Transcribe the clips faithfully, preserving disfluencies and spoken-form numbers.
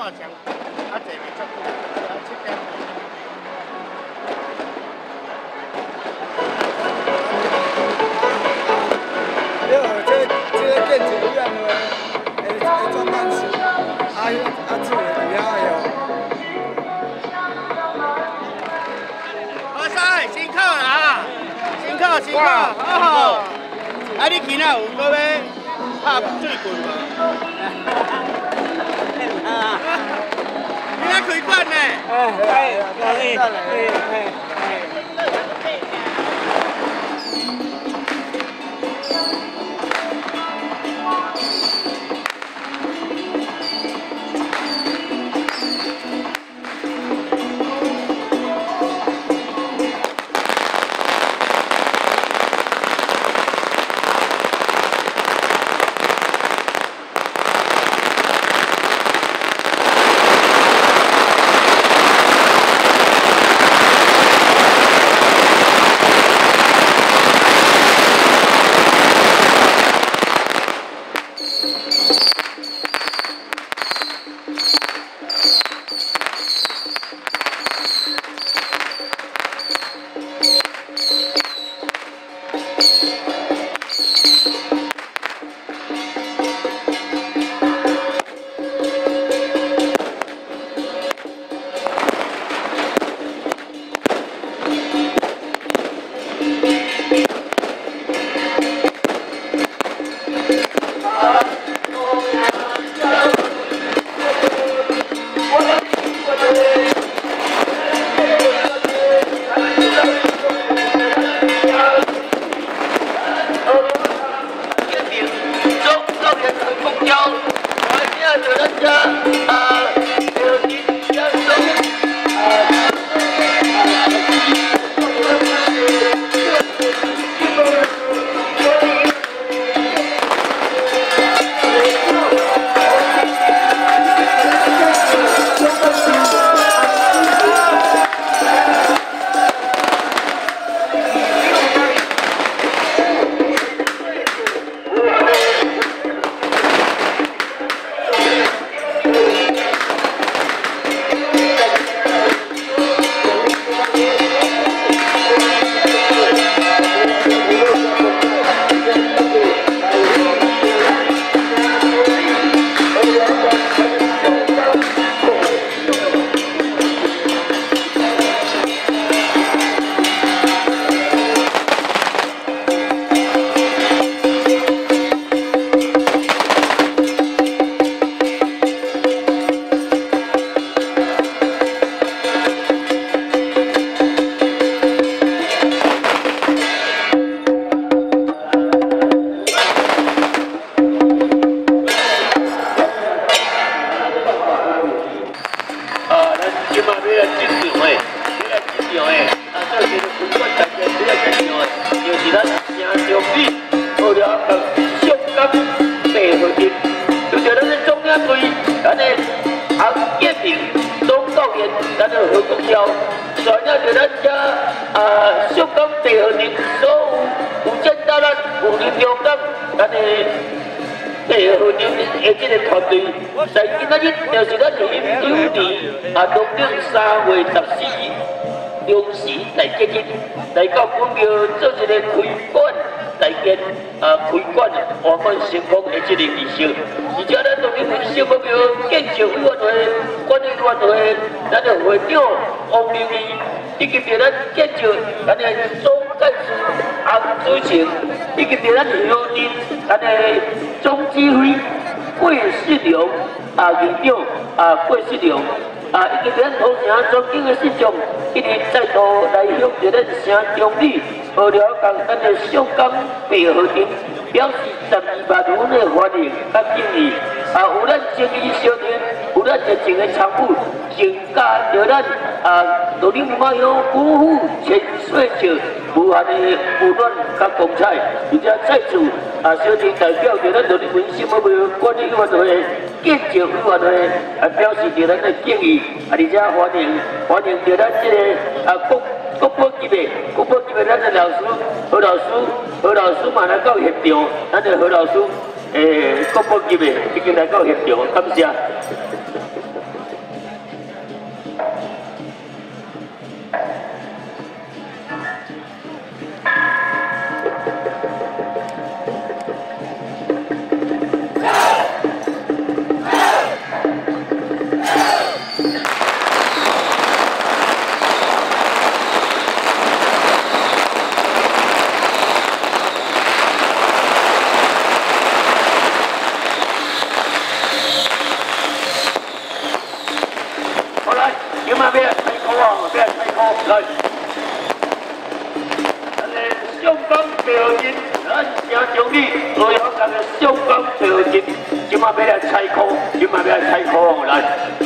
看上，啊，坐袂足久，啊，七点。 了，这这个建筑院的，会会转慢时，啊啊，住的伫遐个哦。 好势，辛苦啦，辛苦辛苦，好好。啊，你今仔有搁要拍水棍无？你来开馆呢？ 哎哎哎哎哎哎。 诶，国宝级的已经来到现场，感谢。 来。上港表演，咱正中理，所有咱的上港表演，今晚要来采课，今晚要来采课来。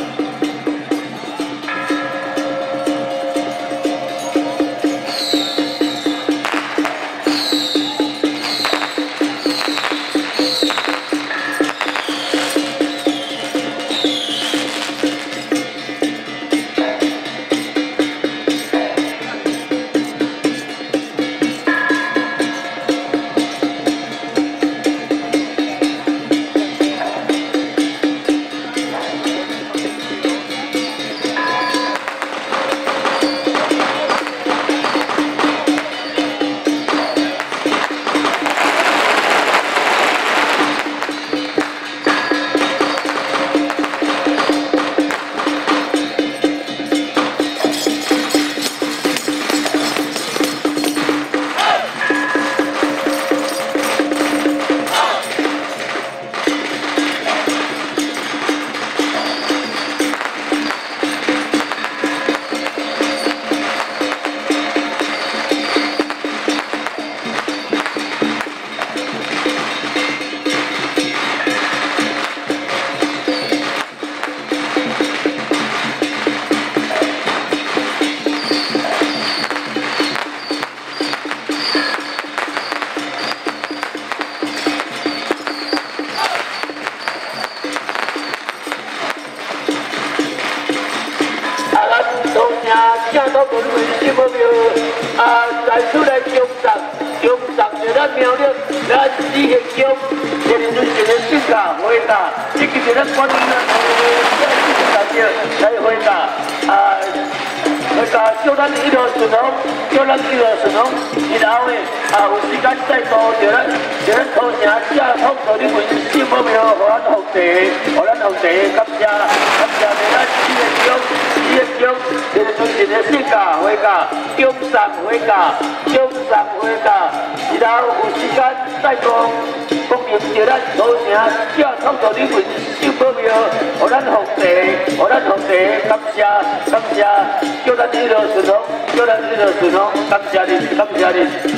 正到屯门新目标，啊，再出来中上，中上就咱苗栗，咱四个乡，这里就是一个性格回答，这个是咱管理的，这个是大家来回答，啊，回答叫咱一路顺风，叫咱一路顺风，然后呢，啊，有时间再多，就咱就咱土城正通到你文新目标，互咱皇帝，互咱皇帝感谢感谢咱四个乡，四个乡。 这个就是一个性格回答，中上回答，中上回答，然后有时间再讲，讲明着咱土城正通到你文新目标，互咱皇帝，互咱皇帝感谢感谢，叫咱一路顺风，叫咱一路顺风，感谢你，感谢你。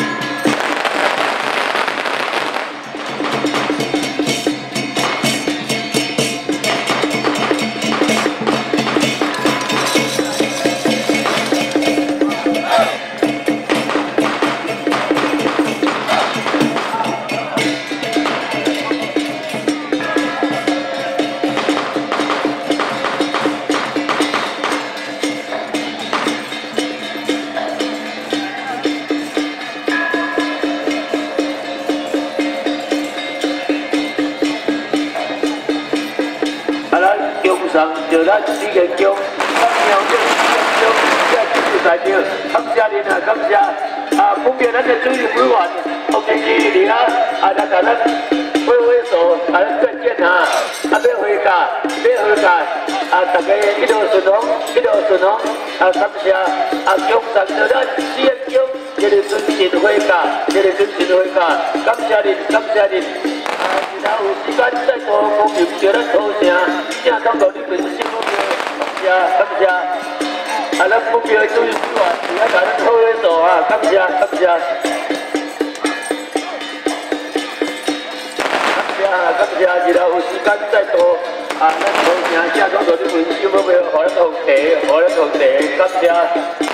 就咱四个乡，咱苗栗四个乡，这就是代表，感谢您啊，感谢啊！分别咱的主任委员，洪天基里啊，啊，咱咱咱挥挥手，啊，再见啊！啊，要回家，要回家，啊，大家一路顺风，一路顺风，啊，感谢啊，中山就咱四个乡，这里尊敬回家，这里尊敬回家，感谢您，感谢您。 然后有时间再多公平，叫咱土城正通到你们新目标，感谢感谢。啊，咱目标主任委员，而家甲咱好伙做啊，感谢感谢。感谢感谢，然后有时间再多啊，咱土城正通到你们新目标，互咱皇帝，互咱皇帝，感谢。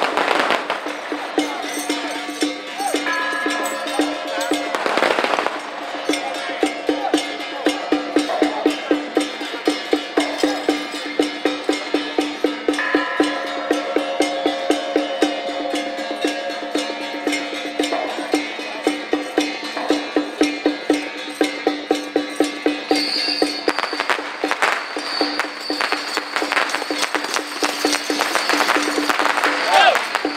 好，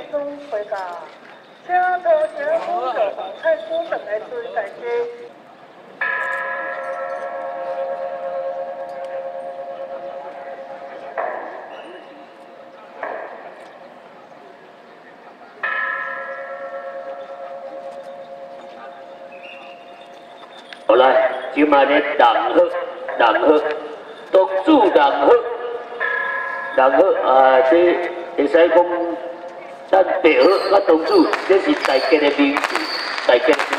中回答，请头前呼叫黄太子等来追大家。 好来，今晚的人好，人好，东主人好，人好啊！这会使讲，咱白好甲东主，这是大家的名字，大家的名字。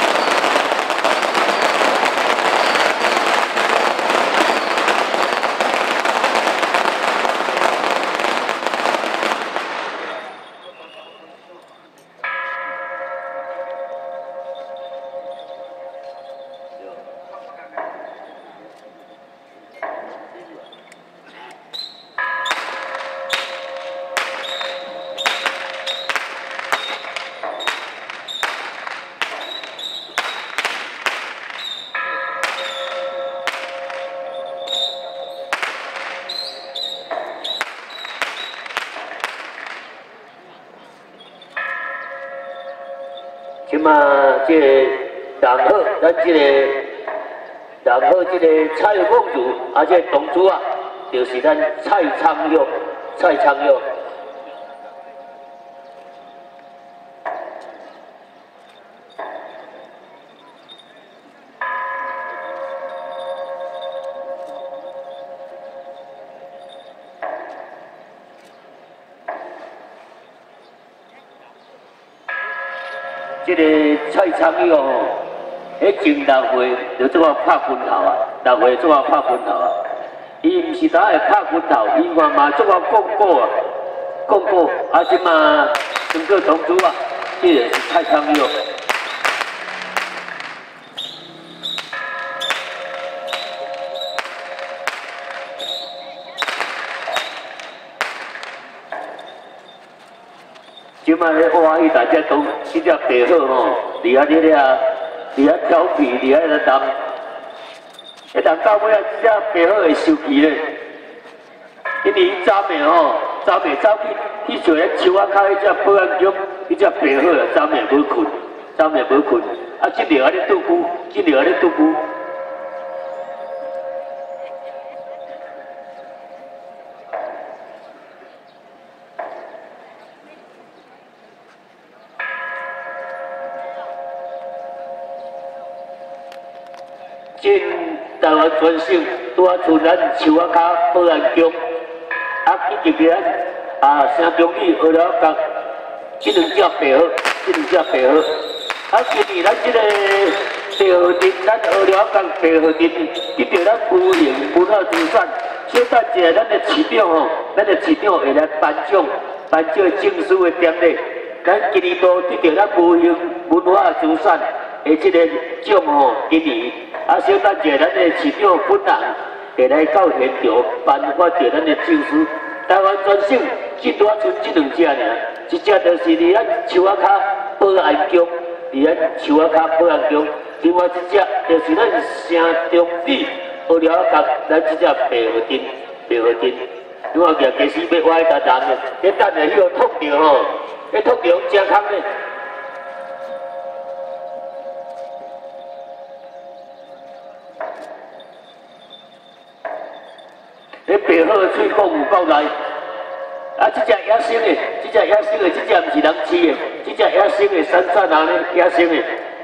即马即个人好，咱即个人好，即个蔡凤如，啊，即个东主啊，就是咱蔡昌佑，蔡昌佑。这个蔡昌佑吼，迄前六岁就做啊拍拳头啊，六岁做啊拍拳头啊。伊毋是单会拍拳头，伊嘛嘛做啊讲过啊，讲过啊，即嘛整个同主啊，这个是蔡昌佑。即摆咧挖伊大只都即只白好吼，伫遐咧啊，伫遐调皮，伫遐咧当，迄当到尾啊，即只白好会收皮咧，因为伊昨暝吼，昨暝走去去找迄树仔骹迄只保安局，迄只白好啊，昨暝无困，昨暝无困，啊，即条安尼拄久，即条安尼拄久。 进台湾全省拄啊像咱树仔骹保安局，啊以及咱啊城中里二了角，即两只白好，即两只白好。啊，今年咱即个白河镇，咱二了角白河镇，得到咱区县文化资产。小等一下，咱的市长吼，咱的市长会来颁奖，颁这证书的典礼。咱今年都得到咱区县文化资产的即个奖吼，今年。 啊，小等一下，咱的市长本人会来到现场颁发着咱的证书。台湾全省只拄啊剩这两只尔，一只就是伫咱树仔骹保安局，伫咱树仔骹保安局；另外一只就是咱城中里二了角咱这只白河镇，白河镇。你看见其实要歪达人的，迄等下迄个痛着吼，迄痛着真空咧。 迄白好的喙讲有够来，啊！这只野生的，这只野生的，这只毋是人饲的，这只野生的山山人咧，野生的。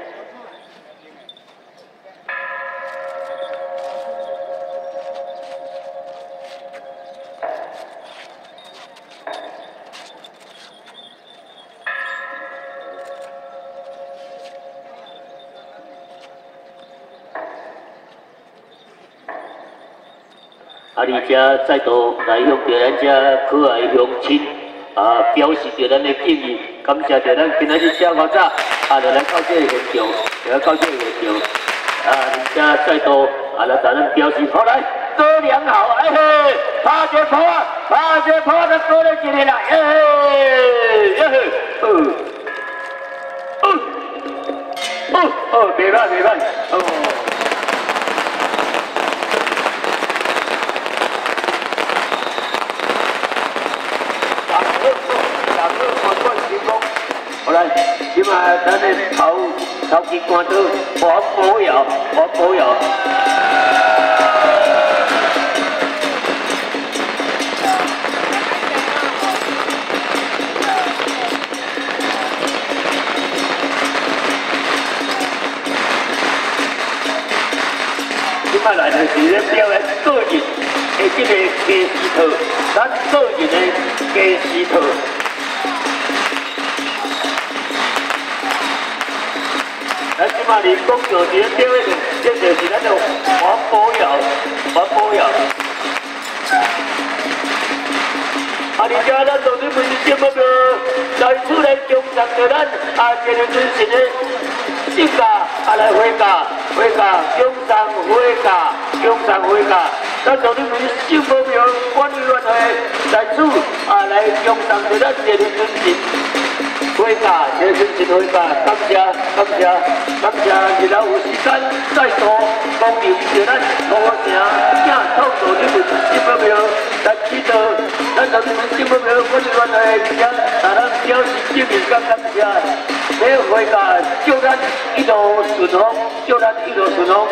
啊！而且再度来向着咱遮可爱乡亲啊，表示着咱的敬意，感谢着咱今仔日遮较早啊，就来到这个现场，就来到这个现场啊，而且再度啊来咱咱表示好来，哥俩好，哎嘿，拍一拍啊，拍一拍，咱哥俩一个来，哎嘿，哎嘿，哦，哦，哦，哦，袂歹袂歹，哦。 两个，两个，我过去。 来，即马咱的头头机关刀王宝尧，王宝尧。即马来就是咧表演个人的即个加时套，咱个人的加时套。 咱即马离讲到这个表演，这就是咱的王宝尧，王宝尧。啊，而且咱到底不是节目个，来出来中上着咱啊，这个尊神的性格啊来回答，回答中上回答，中上回答。咱到底不是节目个管理员会来出啊来中上着咱这个尊神。 回家，这真是回家，感谢感谢感谢，日后有时间再度光临着咱土城正创造这份新目标，来指导咱咱这份新目标管理员会，并且啊，咱表示敬意甲感谢。这回家，祝咱一路顺风，祝咱一路顺风。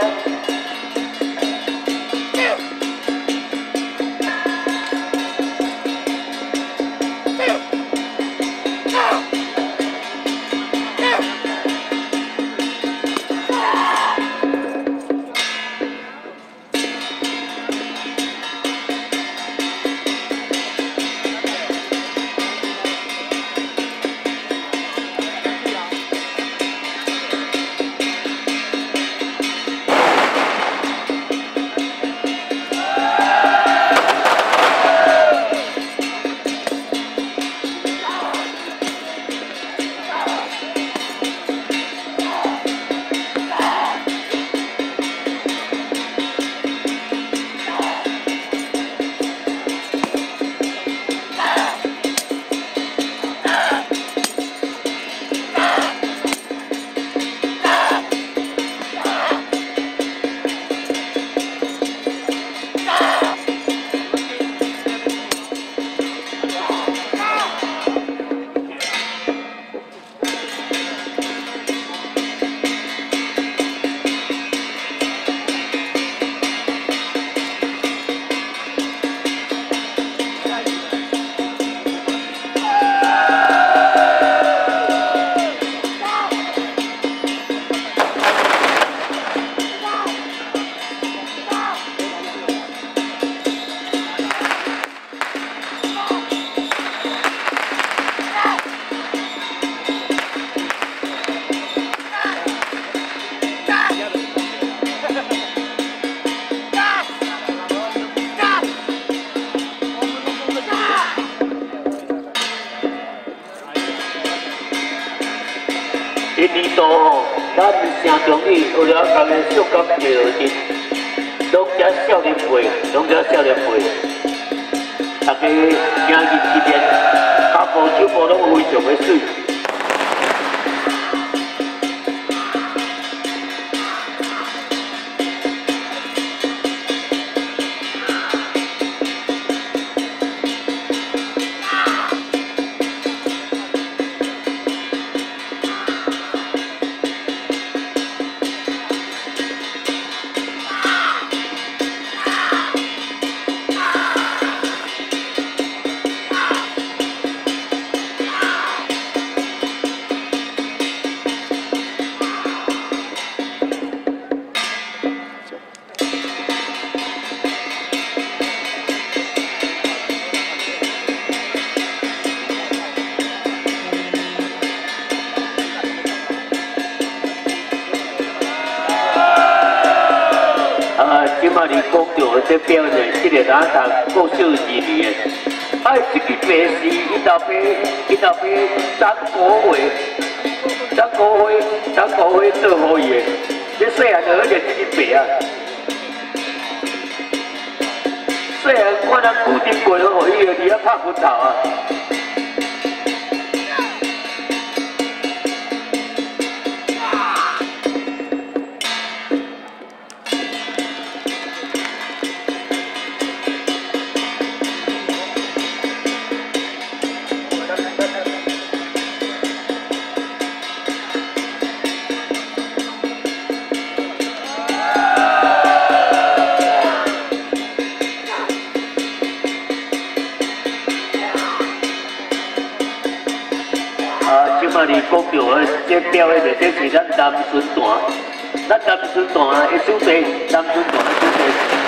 一年度吼，咱城中里为了家己小感谢日，拢只少年辈，拢只少年辈，大家今日一年，脚步手步拢非常的水。 今嘛你讲到这表演，这个哪堂过少二年，哎，这个白是伊老爸，伊老爸张国辉，张国辉，张国辉做好伊的，这细汉就好练这个白啊，细汉看咱固定过好伊个，伫遐拍骨头啊。 啊， 即摆你讲到的这表的这是咱南巡团，咱南巡团的主题，南巡团的主题。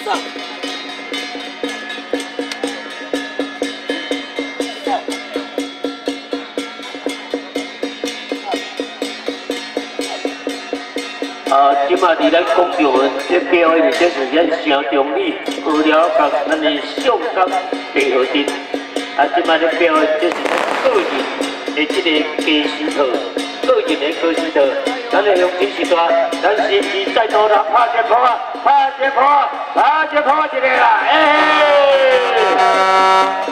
啊，即马伫咱广场这标的这是咱城中里学了甲咱的上港地核心。啊，即马这标的这是个人的这个加薪套，个人的加薪套。咱的乡亲时代，咱时时再度人拍一波啊，拍一波啊，拍一波一个啦，哎。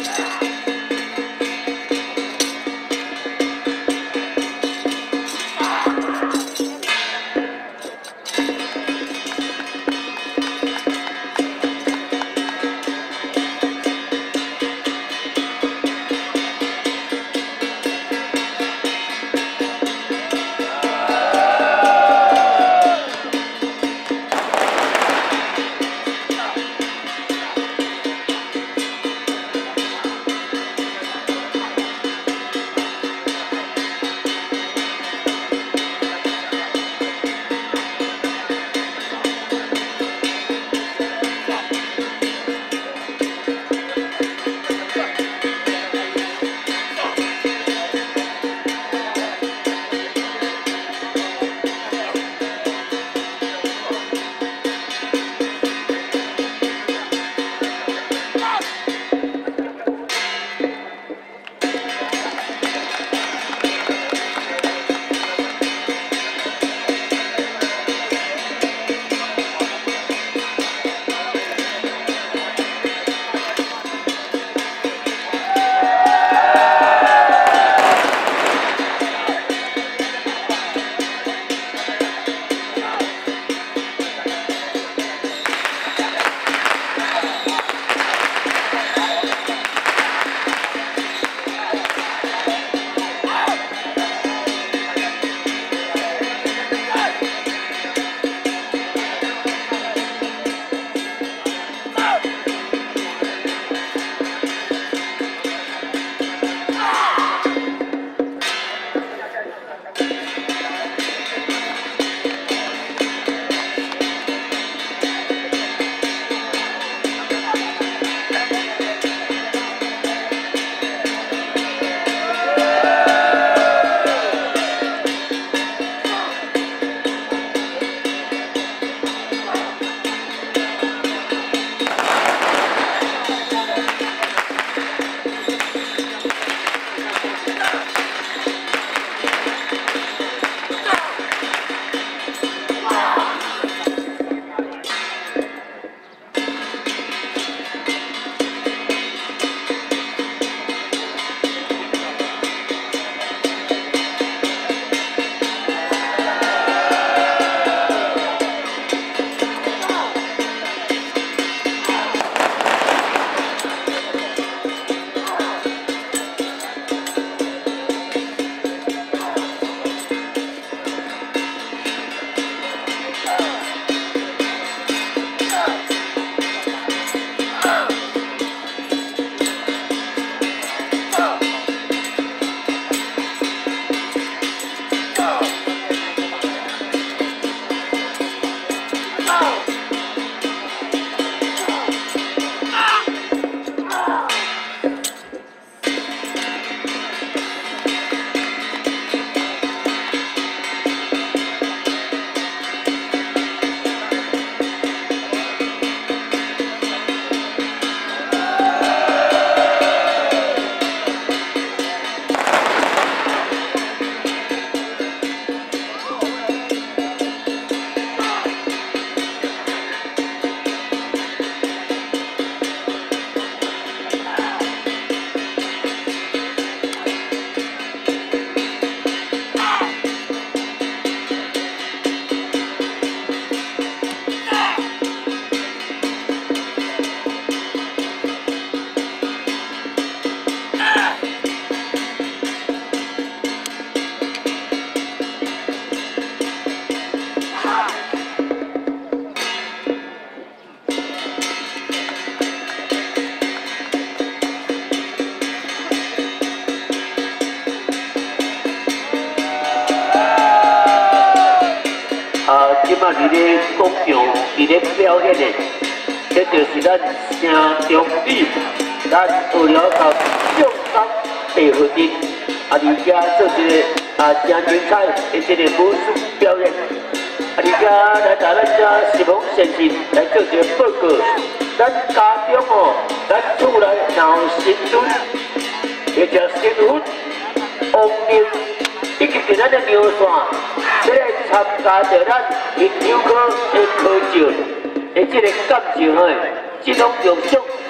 嘛，伫咧广场，伫咧表演的，这就是咱城中里，咱为了甲众党地合一，啊，而且做一个啊真精彩的这个武术表演，啊，而且来甲咱遮十方先生来做一个报告，咱家中哦，咱厝内若有新孙，或者新婚、王命，以及是咱的尿线。 要来参加着咱研究科的考照，的这个感受吼，这种用上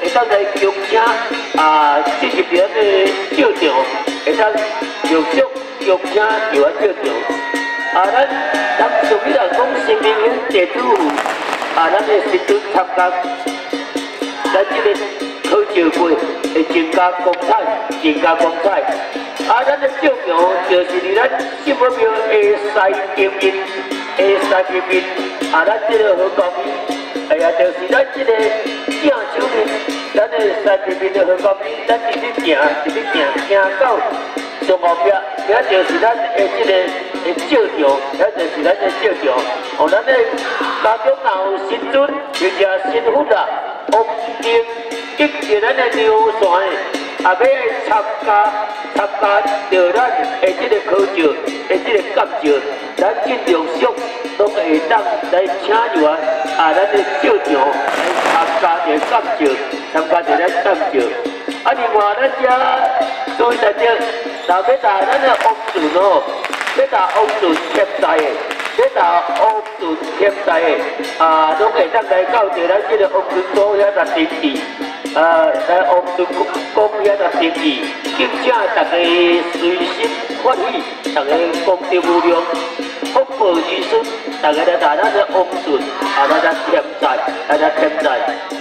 会当来邀请啊，这一边的校长，会当陆续邀请台湾校长。啊，咱咱上面来讲，新民营地主啊，咱的新村参加咱这个考照会会增加光彩，增加光彩。啊，咱的照明就是伫咱新目标的西边面，的西边面，啊，咱这个好光明。 哎呀，就是咱这个正手面，咱的山边面的好光明，咱一直行，一直行，行到上后壁，遐就是咱的这个的照场，遐就是咱的照场。哦，咱的家中若有新尊，或者新妇啦，屋顶一直咱的牛山，也要参加参加着咱的这个考照，的这个感照，咱尽量上拢会当来请入啊。 啊，咱的校长来参加着感召，参加着咱感召。啊，另外咱遮注意在这，若要打咱的王船哦，要打王船添载的，要打王船添载的，啊，拢会当来到着咱这个王船岛遐来登记，啊，来王船公遐来登记，敬请大家随心欢喜，大家功德无量。 福报如顺，大家来打咱的王船，啊，咱咱添载，大家添载。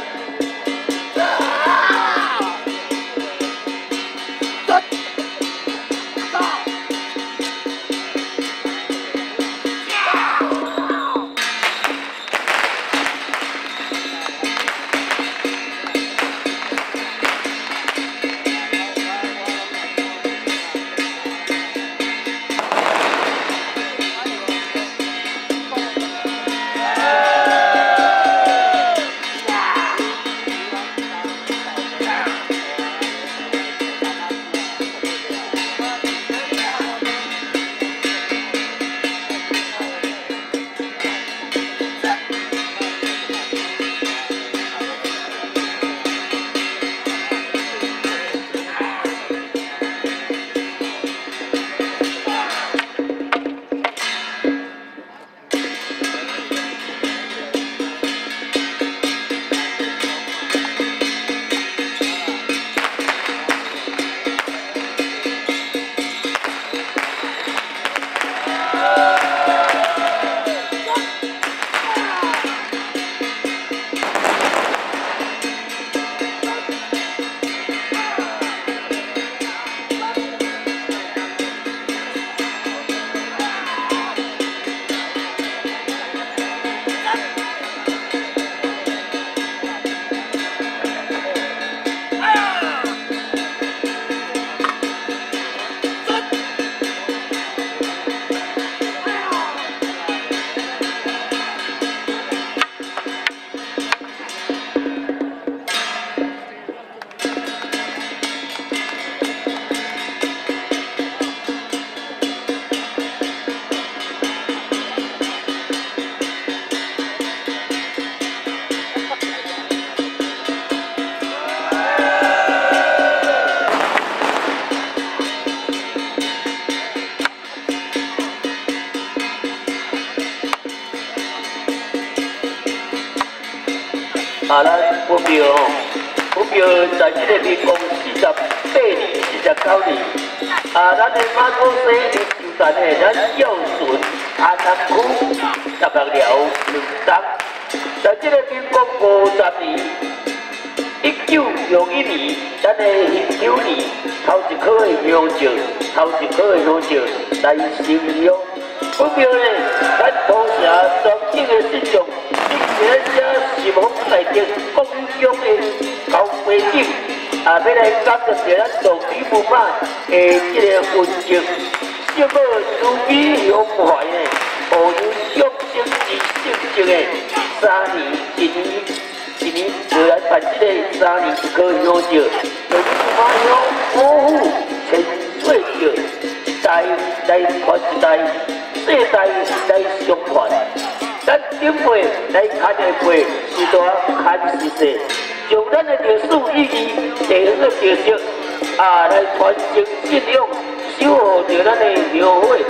啊，咱目标哦，目标在这个民国四十八年、四十九年，啊，咱的马公西就咱的咱孝顺安南区十六寮两档，在这个民国五十年，一九六一年，咱的辛丑年头一颗的香蕉，头一颗的香蕉来成用。目标呢，咱同时全境的市场。 这些是否内地公共的高规定，啊，要来感觉着咱道理不满的这个运作，小可司机胸怀呢，何有象征之性质的三年一年一年就来办这个三年一颗香蕉，就是马乡保护千岁桥，一代来传一代，世代来相传。 咱顶辈来看的辈是大看是细，将咱的历史意义、地方的特色啊来传承信仰，守护着咱的庙会。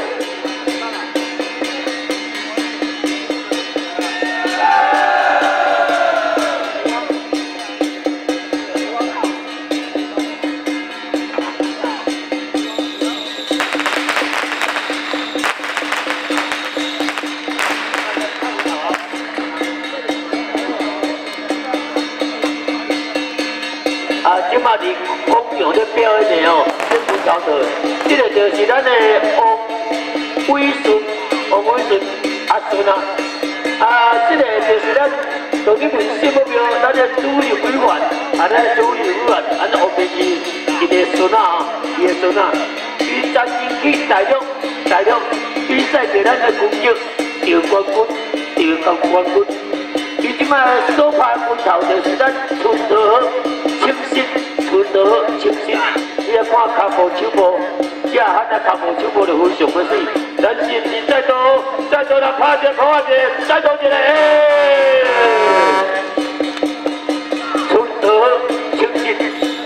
嘛伫广场咧表演的哦，咧舞蹈的，这个就是咱的王伟顺，王伟顺阿顺啊，啊，这个就是咱从你问什么庙，咱的主任委员，啊，咱的主任委员，咱王明义，伊的孙啊，伊的孙啊，伊曾经去大陆，大陆比赛给咱的拳击得冠军，得冠冠军。 伊即摆所拍拳头就是咱春桃清新，春桃清新。你啊看脚步手步，这喊啊脚步手步就非常要死。咱是不是再度再度来拍一个，拍一个，再度一个，春桃清新。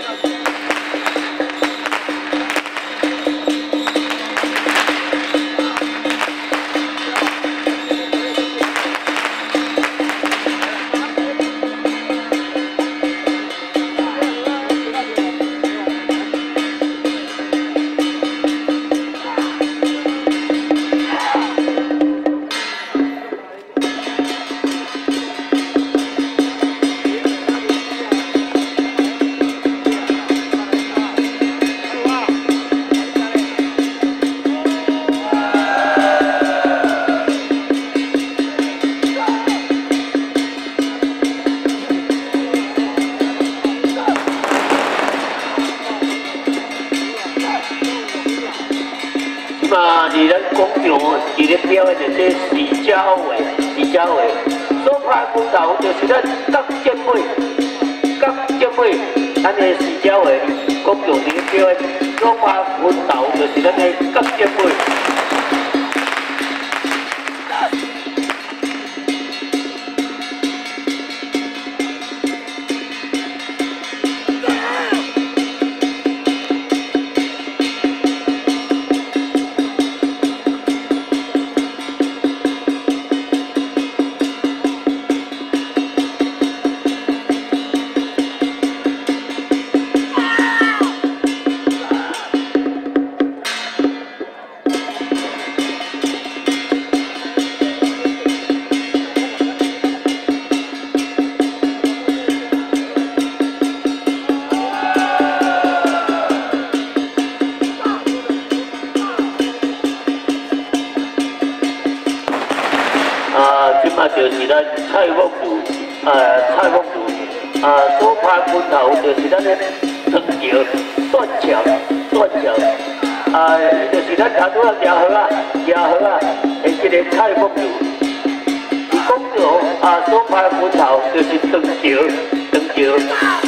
嘛，伫咱广场，伊咧表演的这四家话，四家话，所拍拳头就是咱各姐妹，各姐妹，咱的四家话，广场伫咧表演，所拍拳头就是咱的各姐妹。 啊，即马就是咱蔡梦如，呃，蔡梦如，啊，所拍拳头就是咱的藤桥、断桥、断桥，啊，就是咱头拄啊叶河啊，叶河啊，的这个蔡梦如，伊讲着啊，所拍拳头就是藤桥、藤桥。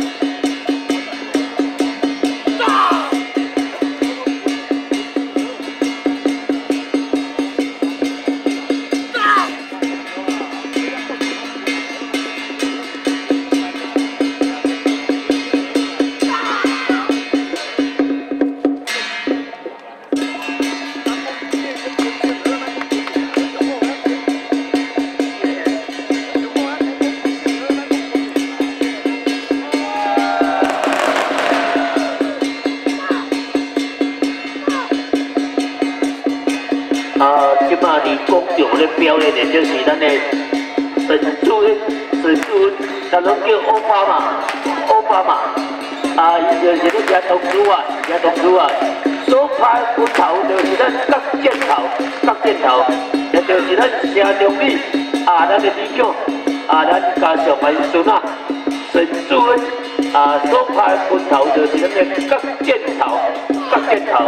啊，即马伫广场咧表演的，就是咱的沈主任，沈主任，咱拢叫奥巴马，奥巴马。啊，伊就是咧抓同志啊，抓同志啊。所拍拳头就是咱角箭头，角箭头，也就是咱城中里啊，咱的李强啊，咱家上的孙啊，沈主任啊，所拍拳头就是咱的角箭头，角箭头。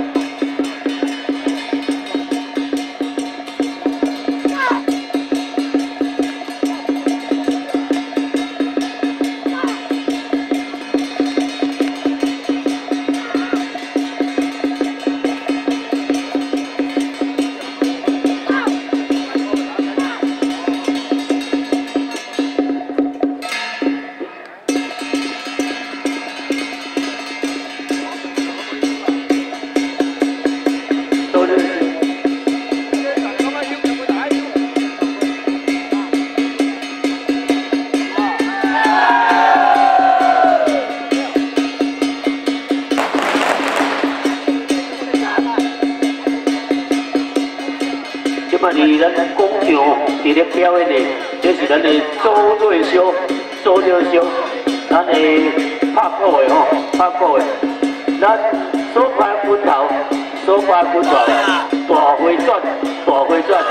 嘛，伫咱广场伫咧表演的，这是咱的周瑞修，周瑞修，咱的拍鼓的吼，拍鼓的。咱所拍拳头，所拍拳头，大回转，大回转。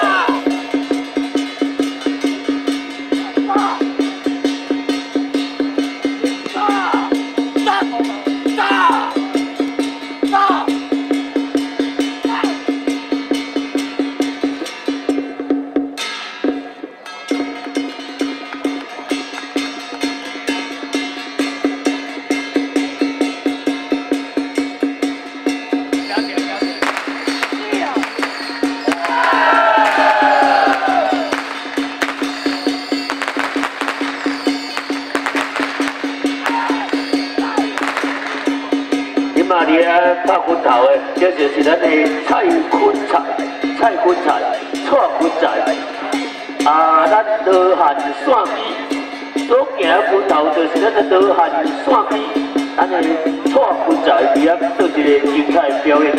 那里啊，拍拳头的，这就是咱的蔡坤才，蔡坤才，蔡坤才。啊，咱罗汉线机所行的拳头，就是咱的罗汉线机，咱的蔡坤才伫遐做一个精彩表演。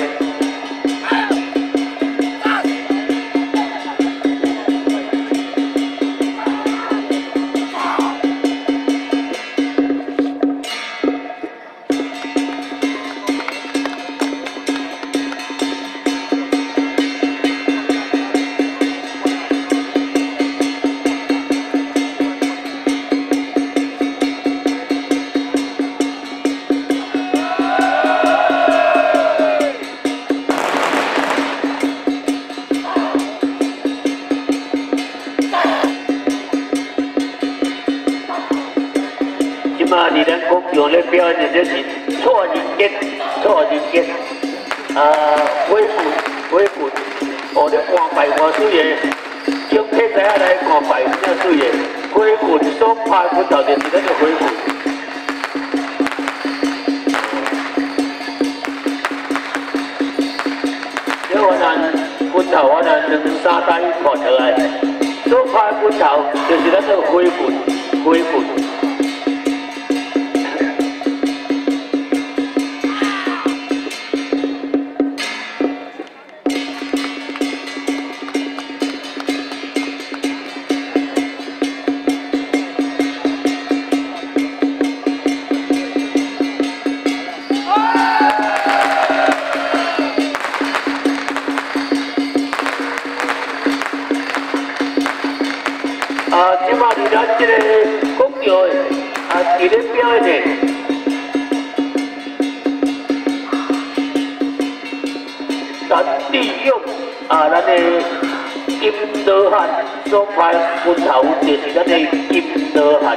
嘛，伫咱国中咧表演的这是错人间，错人间，啊，火棍，火棍，哦，咧看牌偌水的，从体仔仔来看牌真水的，火棍所拍拳头就是咱个火棍。这我咱拳头我咱两三台看出来，所拍拳头就是咱个火棍，火棍。 啊，即马伫咱即个广场的，啊，伫咧表演的，咱利用啊，咱的金罗汉所拍拳头，就是咱的金罗汉。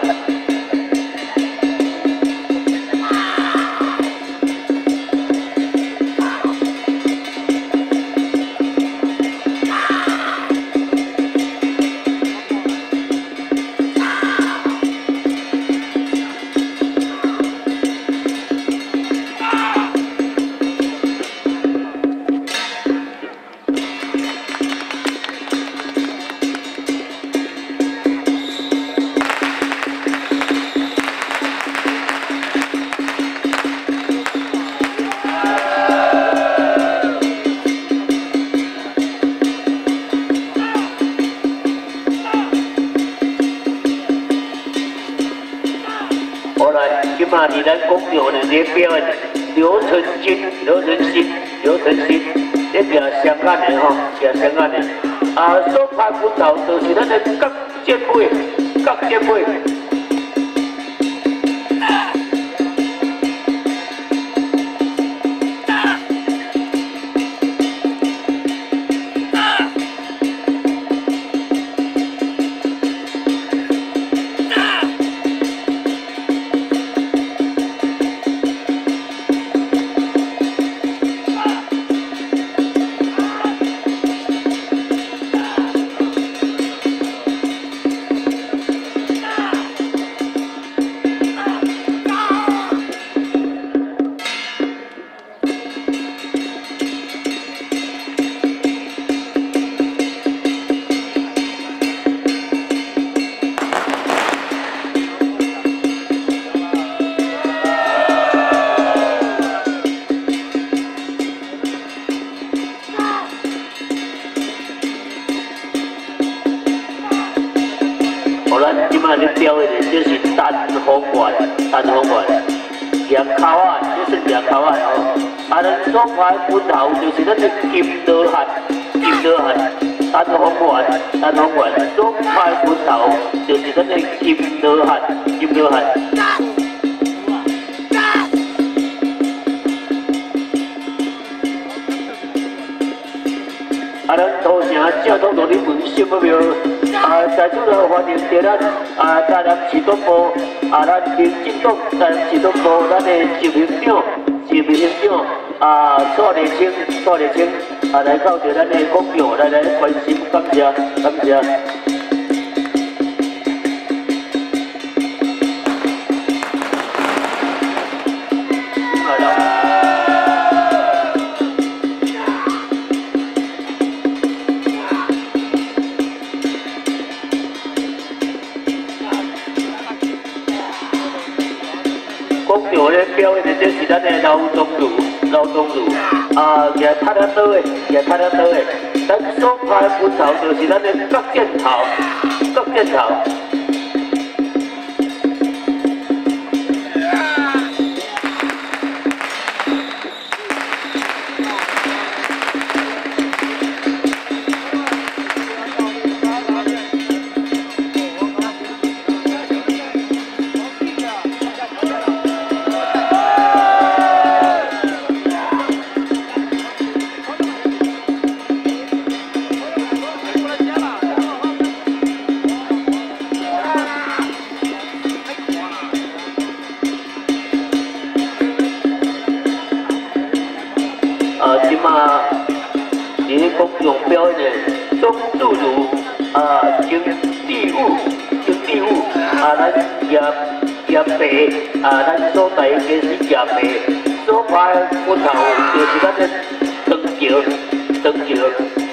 今嘛伫咱广场的咧表演，刘成金、刘成新、刘成新，咧表相干的吼，表相干的。啊，所拍拳头就是咱的各前辈，各前辈。 咱即摆咧表演的就是单簧管，单簧管。 口啊，这是夹口啊哦。啊，咱所拍分头就是咱的金刀汉，金刀汉，单方圆，单方圆，所拍分头就是咱的金刀汉，金刀汉。啊，咱土城正统路哩问心目标，啊，在此呢欢迎在咱啊台南市东部啊，咱民进党台南市东部咱的执行长、执行长啊蔡立青、蔡立青啊来到着咱的广场来来关心，感谢感谢。表演的这是咱的劳动路，劳动路啊，也踢得倒的，也踢得倒的。咱所拍分头就是咱的各箭头，各箭头。表演的钟柱如啊，经地舞，经地舞啊，咱也也白啊，咱所在嘅是也白，所拍分头就是咱的长桥，长桥。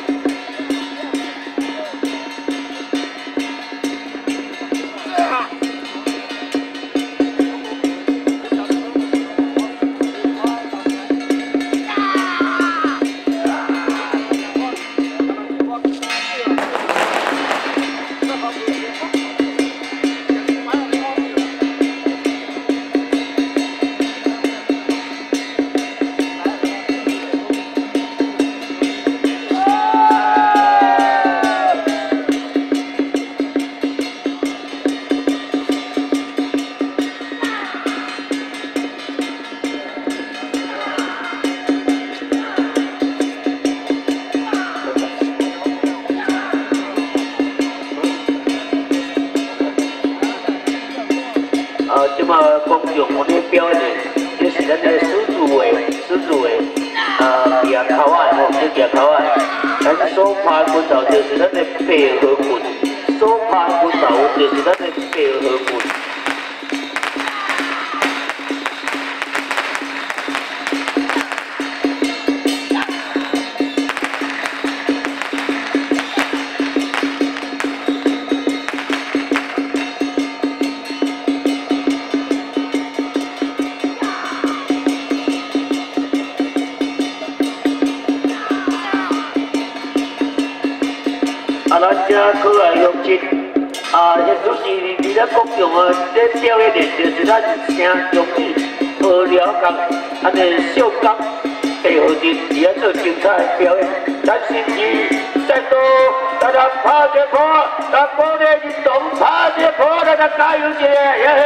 可爱用心啊！也就是伫咱广场啊，这表演的就是咱城中里和辽港安尼小港白河镇伫遐做精彩的表演，咱甚至再多大家拍一波，咱鼓励运动拍一波，大家加油一下，耶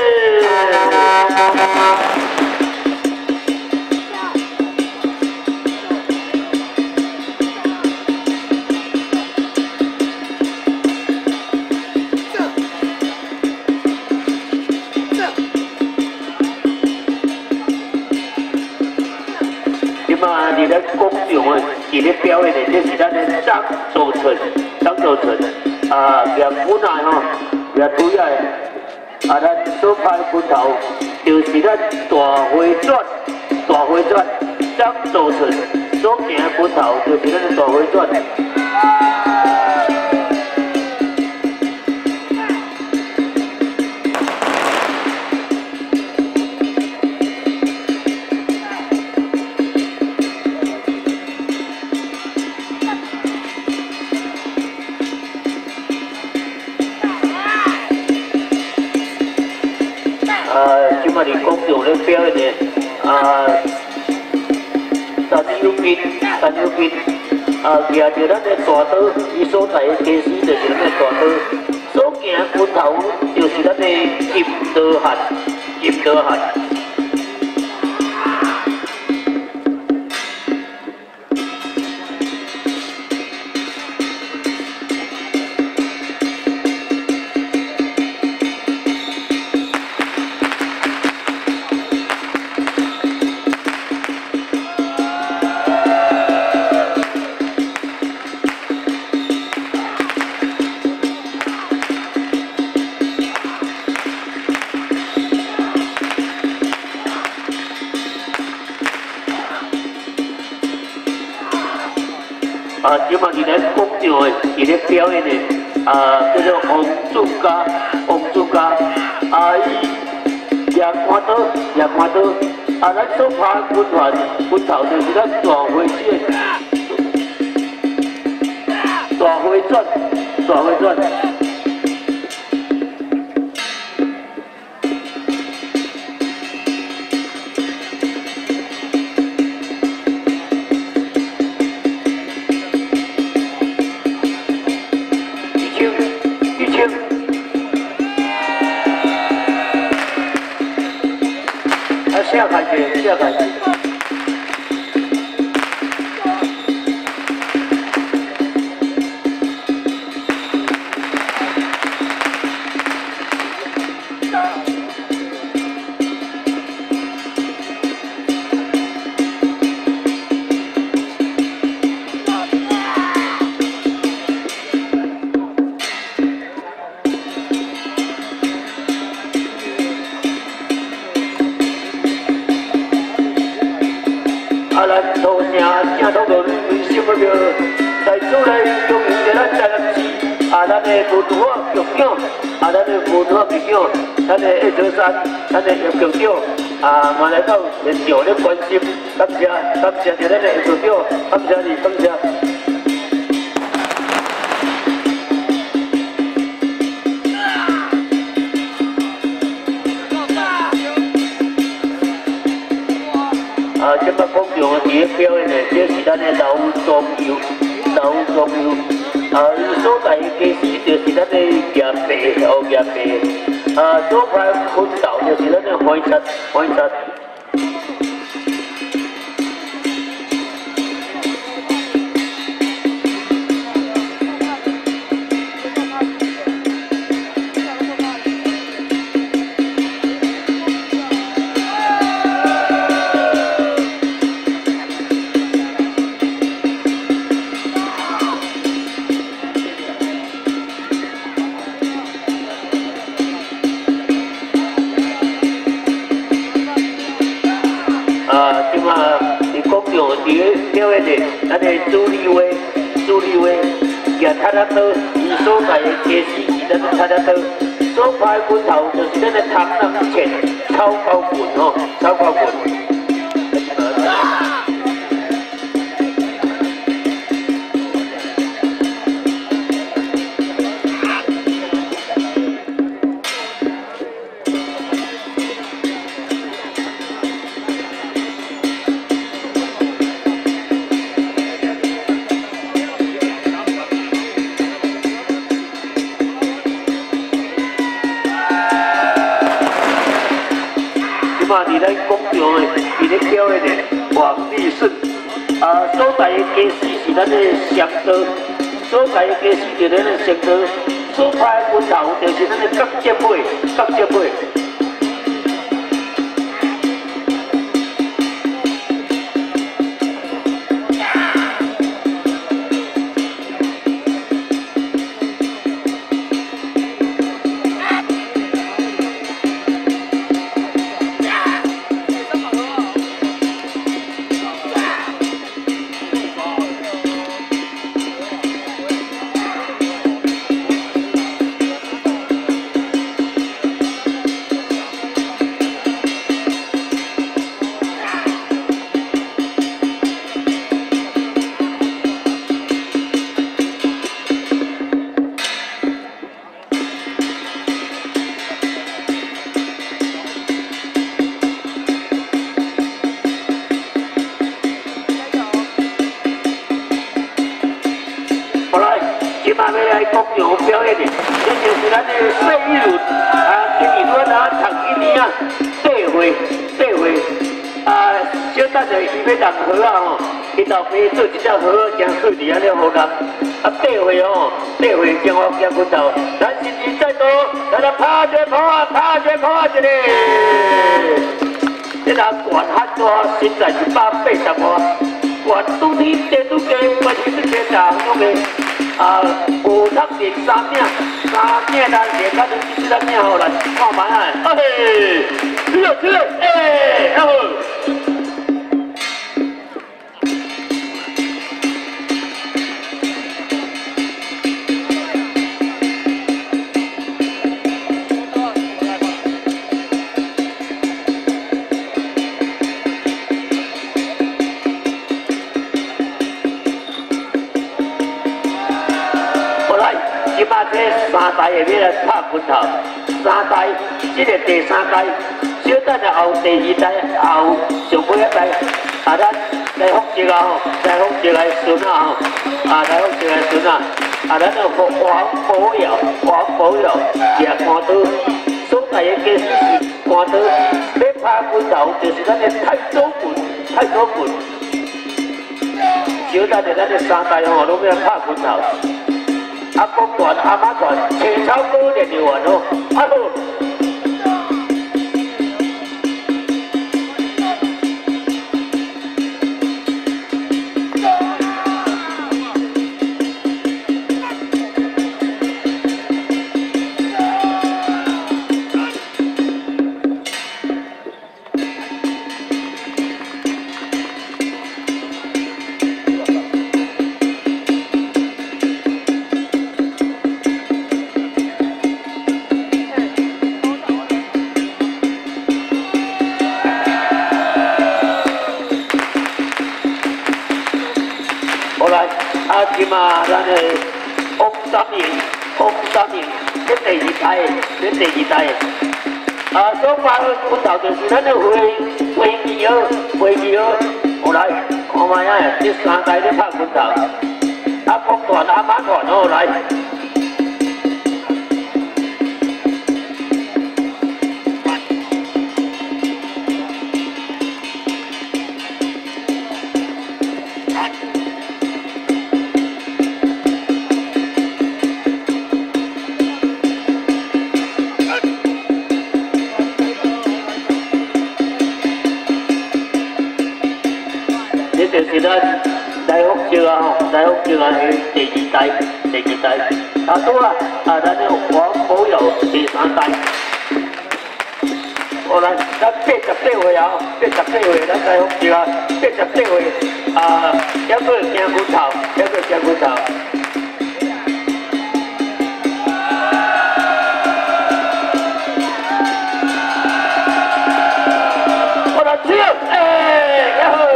嘿！伫咧广场啊，伫咧表演的，这是咱的张周纯，张周纯啊，也无奈吼，也主要啊，咱所拍分头就是咱大回转，大回转，张周纯所行的分头就是咱的大回转。啊，即马伫广场咧表演的啊，陈友斌，陈友斌，啊，举着咱的大刀，伊所在的家私就是咱的大刀，所行拳头就是咱的金刀汉，金刀汉。 啊，即嘛伫咧广场的，伫咧表演的，啊，叫做王俊家，王俊家，啊，伊也看到，也看到，啊，咱所拍军团，军头就是咱大会线，大会转，大会转。 下感觉，下感觉。啊，咱土城正统路为什么着在厝内恭迎着咱台南市啊，咱的文化局长，啊，咱的文化局长，咱的叶泽山，咱的叶局长，啊，嘛来到现场咧关心，感谢感谢着咱的叶局长，感谢你，感谢。 啊，即摆广场伫咧表演的，这是咱的老庄游，老庄游。啊，伊所在的家私就是咱的叶白，哦叶白。啊，所拍昆豆就是咱的番茄，番茄。 啊，即马伫广场伫咧表演的，咱的朱立威，朱立威，举塔塔刀，伊所在的家私是咱的塔塔刀，所拍拳头就是咱的螳螂拳、草稿棍吼，草稿棍。嘛，伫咱广场的，伫咧表演的王立顺，啊，所在的家私是咱的香刀，所在的家私就是咱的香刀，所拍的拳头就是咱的角节尾，角节尾。 啊， 来公牛表演的，这就是咱的谢依伦啊，今年我拿读一年啊，八岁八岁啊，小等者伊要弄河啊吼，伊老爸做一只河，真水利安尼好人。啊，八岁哦，八岁将我结棍头，咱新年再多，咱来拍一拍啊，拍一拍啊，一个。这人管很多，实在是百八十万。管拄天地拄地，关起这些大行个啊，有通连三领，三领咱连到你几只领好来看卖啊！哎，出来出来，哎，好。即摆这三代的要来拍拳头，三代，这个第三代，小等下后第二代，后上尾一代，啊，咱来福州啊吼，来福州来孙啊吼，啊，来福州来孙啊，啊，咱就黄宝尧，黄宝尧也看到，所在的假使是看到要拍拳头，就是咱的太祖拳，太祖拳，小等下咱的三代吼，拢要拍拳头。阿公团、阿妈团，青草哥练就完咯。啊好。啊，即嘛，咱的王三爷，王三爷，这第二代的，这第二代的。啊，所拍的拳头就是咱的飞飞机儿，飞机儿，我来看卖啊，这三代咧拍拳头，啊，公团、阿妈团哦来。这就是咱来福州啊吼，来福州啊的第二代，第二代，啊拄啊，啊咱的黄宝尧第三代。好来，咱八十八岁啊，八十八岁，咱来福州啊，八十八岁啊，还佫行拳头，还佫行拳头。好来，跳，哎，然后。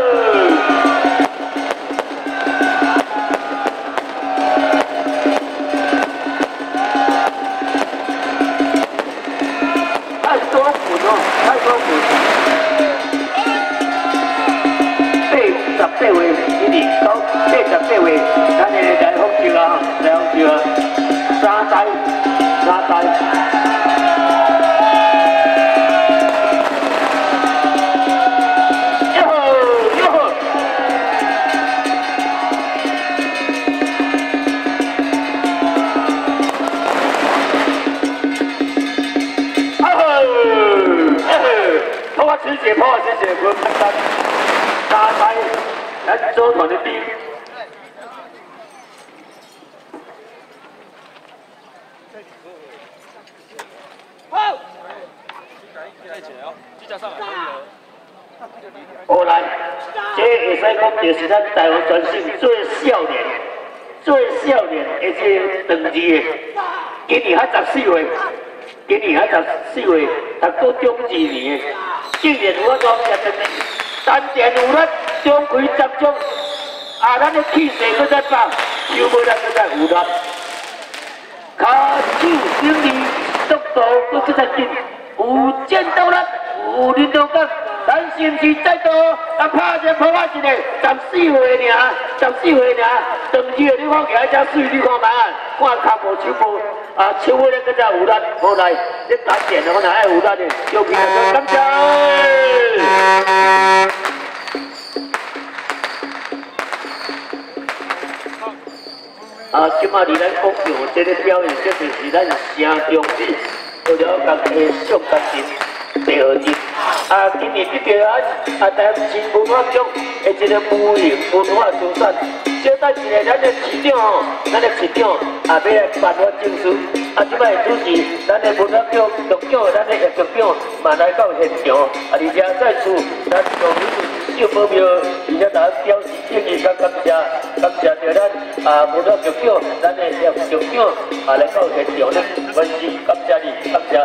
八位，一年到八十八位，咱的来福州啊，来福州啊，三代，三代。哟吼哟吼！啊吼！哎吼！破我师姐，破我师姐，我看到三代。咱组团的兵，好，好来，这会使讲就是咱台湾全省最少年、最少年的这长字的，今年还十四岁，今年还十四岁，读到中二年的，竟然有法讲也真的，单电有咱。中开十种，啊，咱的气势搁再放，手尾咱搁再有力，骹手精力速度搁搁再紧，有战斗力，有领导感，咱是不是再多？啊，拍一个破啊一个，十四岁尔。 十四岁尔，长期的你看起来遮水，你看嘛，看脚无手无，啊手尾咧更加有力，无来，你打电的可能爱有力的，有皮的感谢。啊，即马伫咱国球这个表演，这就是咱城中市，为了家己上家庭。第二日，啊，今年这个啊啊，台新文化奖的一个无形文化资产，这等一个咱的市长哦，咱的市长啊，要来颁发证书，啊，即摆主持咱的文化奖得奖，咱的艺术奖嘛来到现场，啊，而且在此咱用女士小宝苗，而且大家表示敬意甲感谢，感谢着咱啊文化奖奖，咱的艺术奖啊来到现场咧，温馨感谢你，感谢。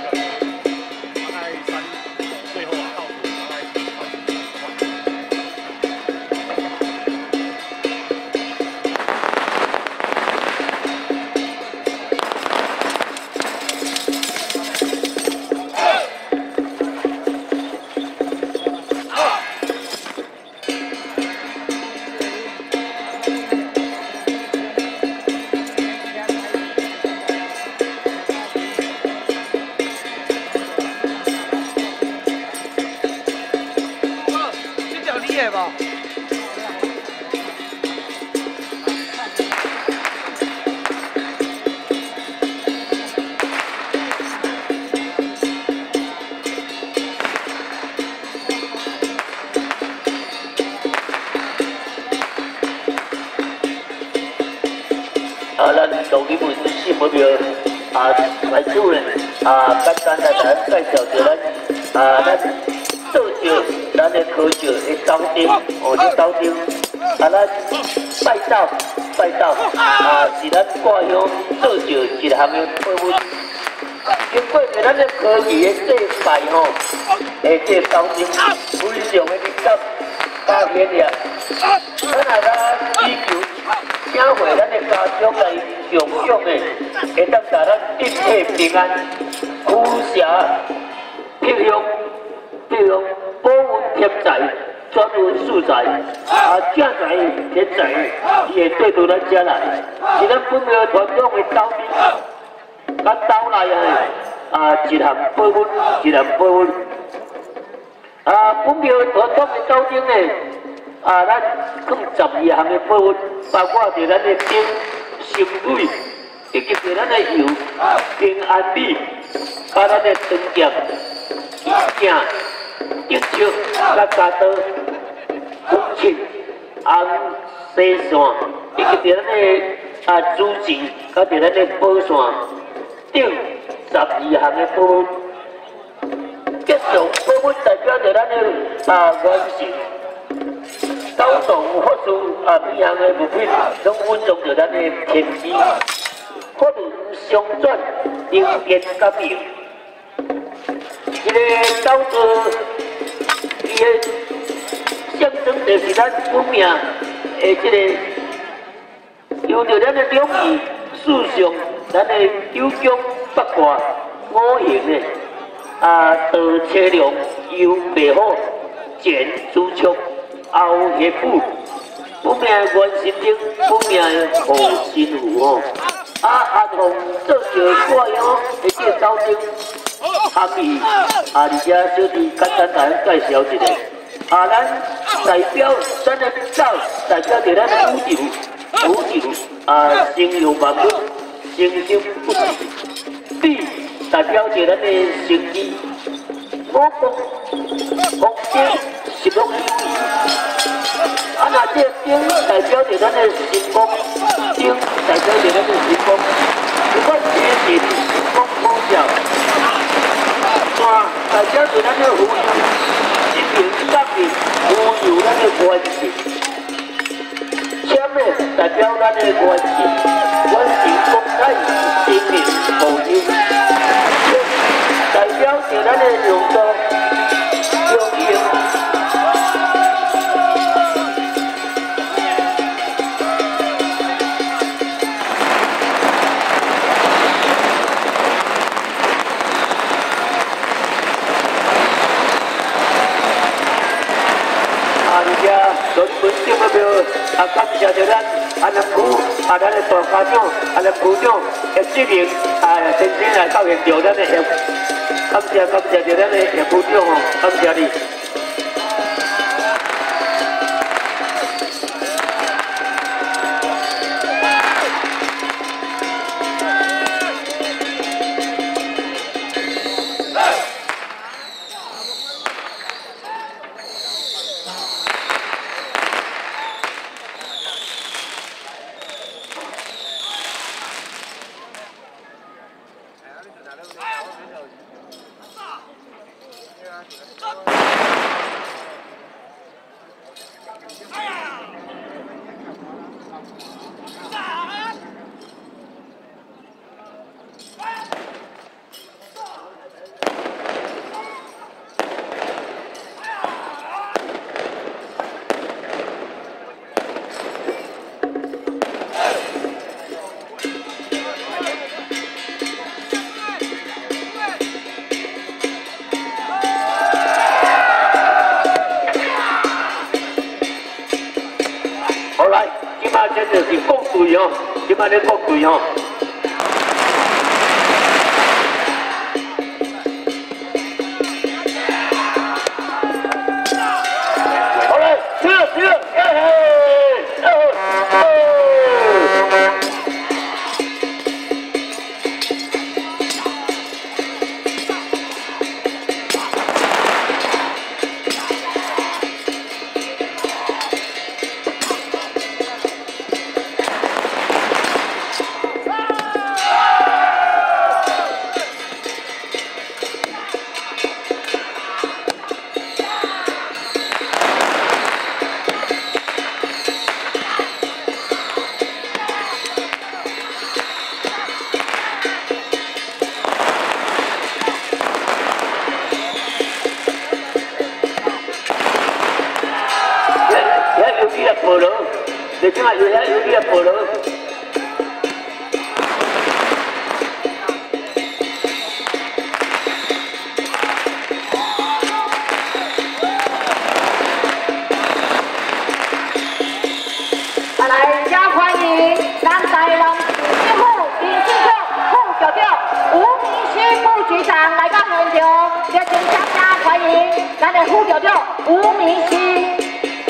啊，咱农业文史目标啊，来主呢啊，简单来咱介绍着咱啊，咱做着咱的科学的斗争，哦，这斗争啊，咱拜斗拜斗啊，是咱挂乡做着一项的课文。经过着咱的科技的祭拜吼，诶，这斗争非常的敏感，加偏了。咱来咱追求。请回咱的家长来共享的，会当甲咱一切平安、福霞、吉祥、吉祥、保温添财、转运素材，啊，正财天财，伊会对到咱遮来，是咱本庙传统的斗阵，甲斗内啊，啊，一项保温，一项保温，啊，本庙传统的斗阵呢。啊，咱放十二项的保温，包括着咱的冰、心蕊，以及着咱的油、平安米，甲咱的长剑、剑、竹尺、甲加刀、红漆、红西线，以及着咱的啊珠钱，甲着咱的宝线，顶十二项的保温。结束保温代表着咱的啊完成。斗动法师啊，每项的物品拢稳重着咱的天机，法轮相转，应变革命。这个斗争，伊个象征就是咱本命的这个，由着咱的两仪四象，咱的九宫八卦五行的啊，道车龙、游白虎、剪朱雀。后下步，本命的元神经，本命的护身符哦。啊，阿红做着挂样的这个斗争含义，啊，而且小弟简单甲咱介绍一下。啊，咱代表咱的斗，代表着咱的宇宙，宇宙啊，生有万物，生生不息。地代表着咱的生机，五光，红星。是讲有意，啊那这丁代表着咱的成功，丁代表着咱的成功。如果天地成功高效，山代表着咱的富有，一平三平，富有咱的关系。签呢代表咱的关系，关系公开，生命富有。代表着咱的用度，用心。 做本省目标，啊，感谢着咱安南区啊，咱的大家长、安南区长叶志明啊，先生来到现场，咱的叶，感谢感谢着咱的叶区长哦，感谢你。 真的是国队哦，今摆咧国队哦。好嘞，吃吃，嘿嘿，哦哦。 你起码有遐有啲破咯。 啊来，加欢迎咱台南市政府民政局副局长吴明勋副局长来到现场，热情掌声欢迎咱的副局长吴明勋。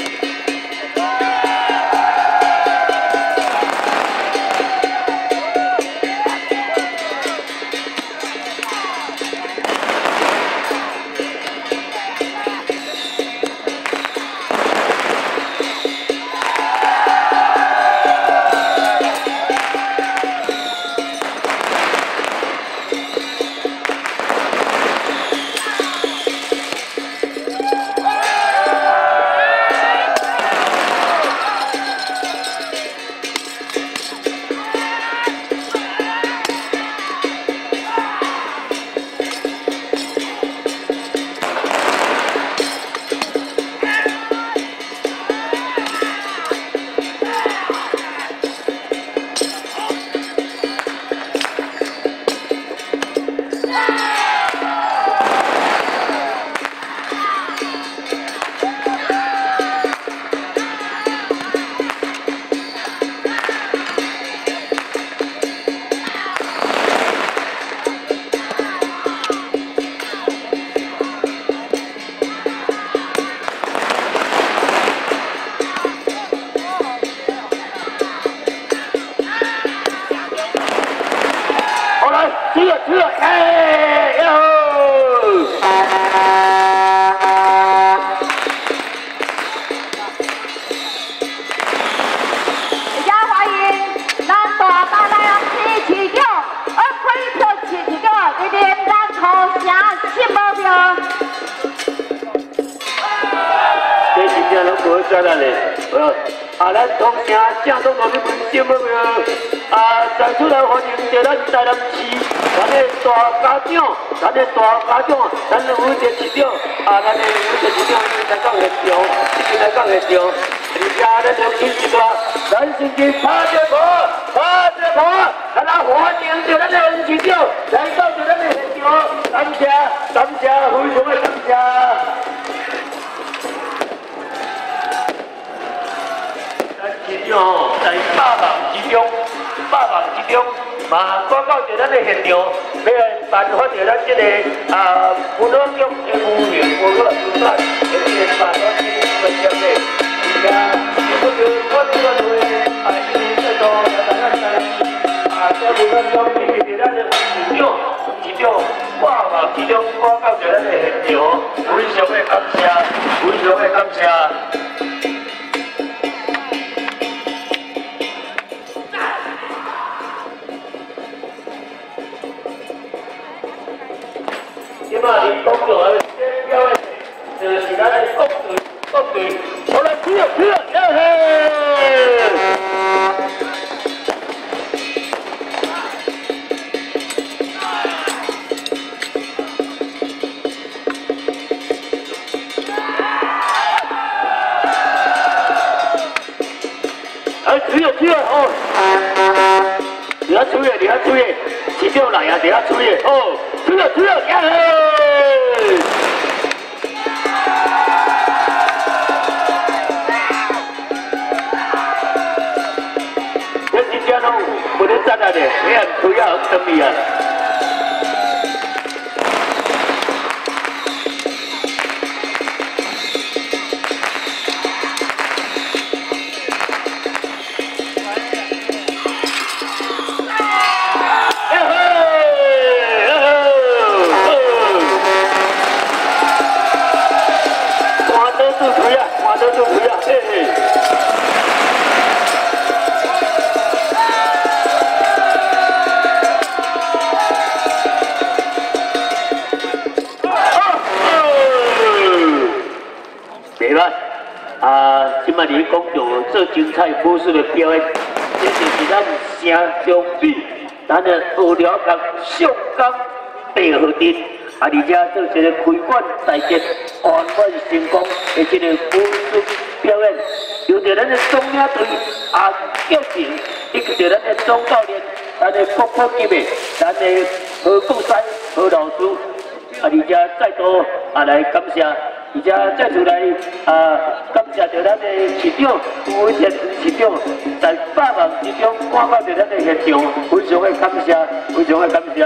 吃了吃了，哎哟！大家欢迎咱大大来市市长，呃，推出市市长，一连咱头城新目标。这真正拢无啥啦嘞，呃，啊，咱头城正统路的文新目标，啊，站出来欢迎着咱台南市。 咱的大家长，咱的大家长，咱的负责市长，啊，咱的负责市长来到现场，一起来到现场，而且咱就请一段，咱先去拍着鼓，拍着鼓，咱来欢迎着咱的恩市长来到着咱的现场，感谢，感谢，非常的感谢。 场哦，在百万之中，百万之中嘛，赶到着咱的现场，要来颁发着咱这个啊辅导局的无名无个主办，也是颁发这个分奖的，而且我觉得我这个队啊，因为在做咱咱咱啊，在辅导局里面咱的市长，市长百万之中赶到着咱的现场，非常的感谢，非常的感谢。 今嘛，你讲到的先表演，就是咱的国队，国队，好来，起了，起了，耶嘿！哎，起了，起了，哦！你要吹的，你要吹的，市长来啊，你要吹的，哦！ 出了出了，耶嘿！这真正拢不能站在的，你也吹啊，很生理啊。啊，今麦伫讲到做精彩武术的表演，这就是咱城中比，咱的学了甲上港白河镇，啊，而且做一个开馆大捷，完满成功的这个武术表演，由着咱的总领队啊教练，以及着咱的总教练，咱的国宝级的，咱的何国师何老师，啊，而且再度啊来感谢。 而且再次来啊，感谢着咱的市长吴伟田市长，在百万之中赶到着咱的现场，非常的感谢，非常的感谢。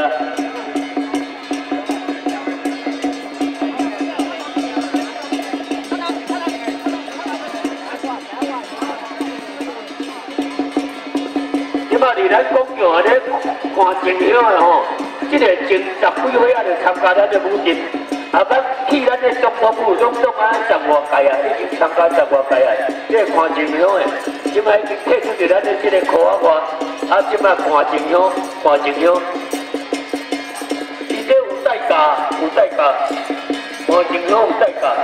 即摆伫咱公园安尼看情形的吼，即个前十几岁啊，就参加咱的舞阵。 啊，咱去咱的中国部总总啊，十外届啊，已经参加十外届啊，这个看情形的，即摆已经退出伫咱的这个课啊外，啊，即摆看情形，看情形，伊这有代价，有代价，看情形有代价。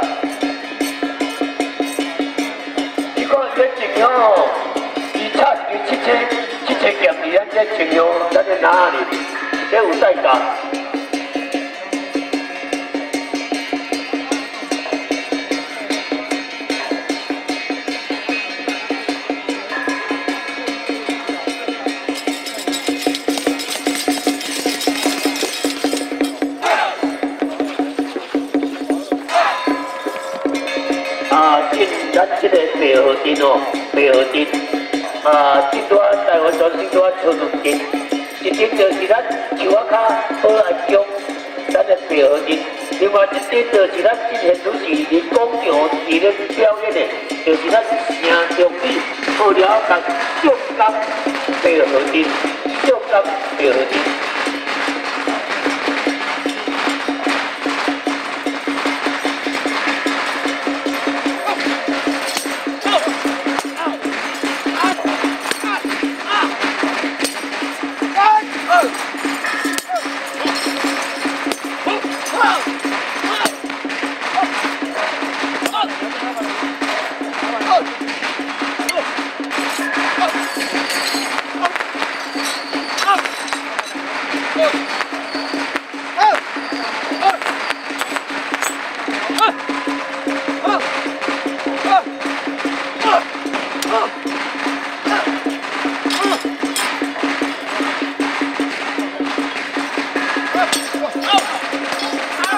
你看这情形哦，伊差一个七千七千件伫咱这情形，咱在哪里？这有代价。 啊，进咱这个白河镇哦，白河镇啊，这段台湾全省段超轮镇，一点就是咱树仔脚保安宫，咱的白河镇。另外一点就是咱今现主持伫广场伫咧表演的，就是咱城中里好了甲上港白河镇，上港白河镇。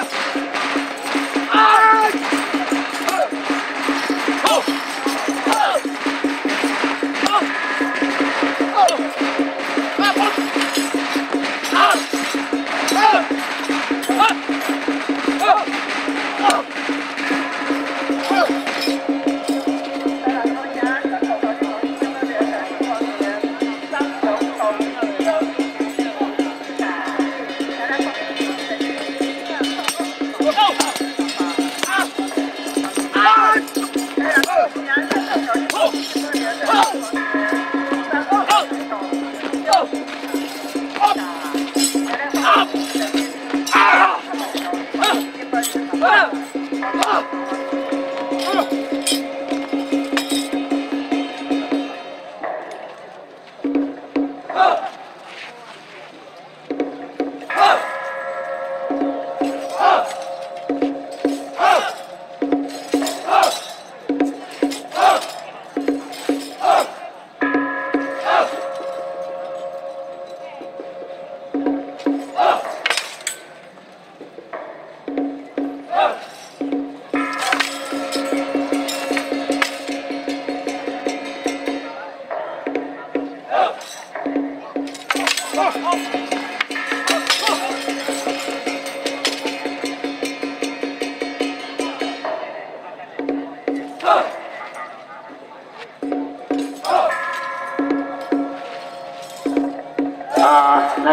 Oh!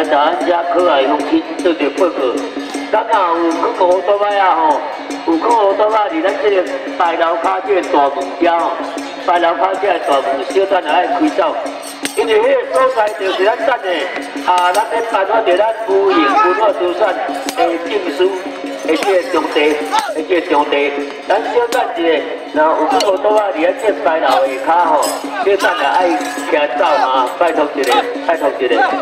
大安遮可爱乡亲做着报告。咱若有看乌多摆啊吼，有看乌多摆伫咱这个大楼骹这个大门遮吼，大楼骹这个大门小等下爱开走。 因为迄个所在就是咱等的啊，咱咧办法着咱无形文化资产的证书，的这个场地，的这个场地，咱小等一下，若有看无倒啊，伫咱这大楼下骹吼，小等下爱行走啊，拜托一下，拜托一下。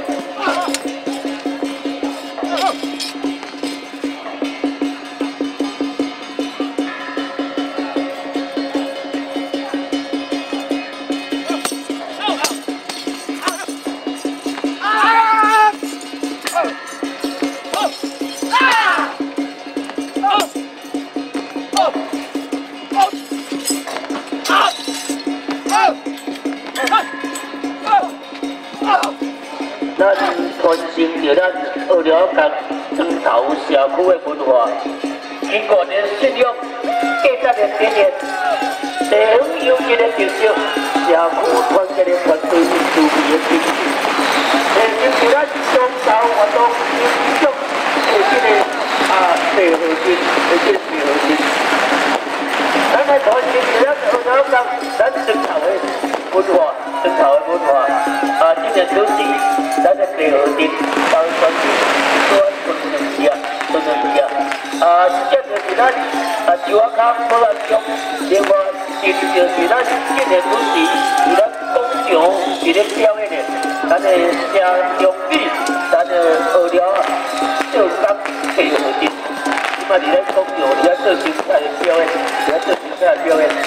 咱传承着咱二寮港庄头社区的文化，经过年信用、价值的体验，地方优质的特色，社区团结的团队，助力的精神，提升着咱庄头活动营养的这个啊配合性，的这个配合性。咱来传承着咱二寮港咱庄头的文化，庄头的文化啊，今年主持。 咱的配合性，包括是说纯纯事啊，纯纯事啊。啊，这就是咱啊，就我讲保安局，另外是就是咱今年主持，是咱广场是咧表演的，咱的社中美，咱的二寮做工配合性，即摆伫咱广场，伫咱做精彩的表演，伫咱做精彩的表演。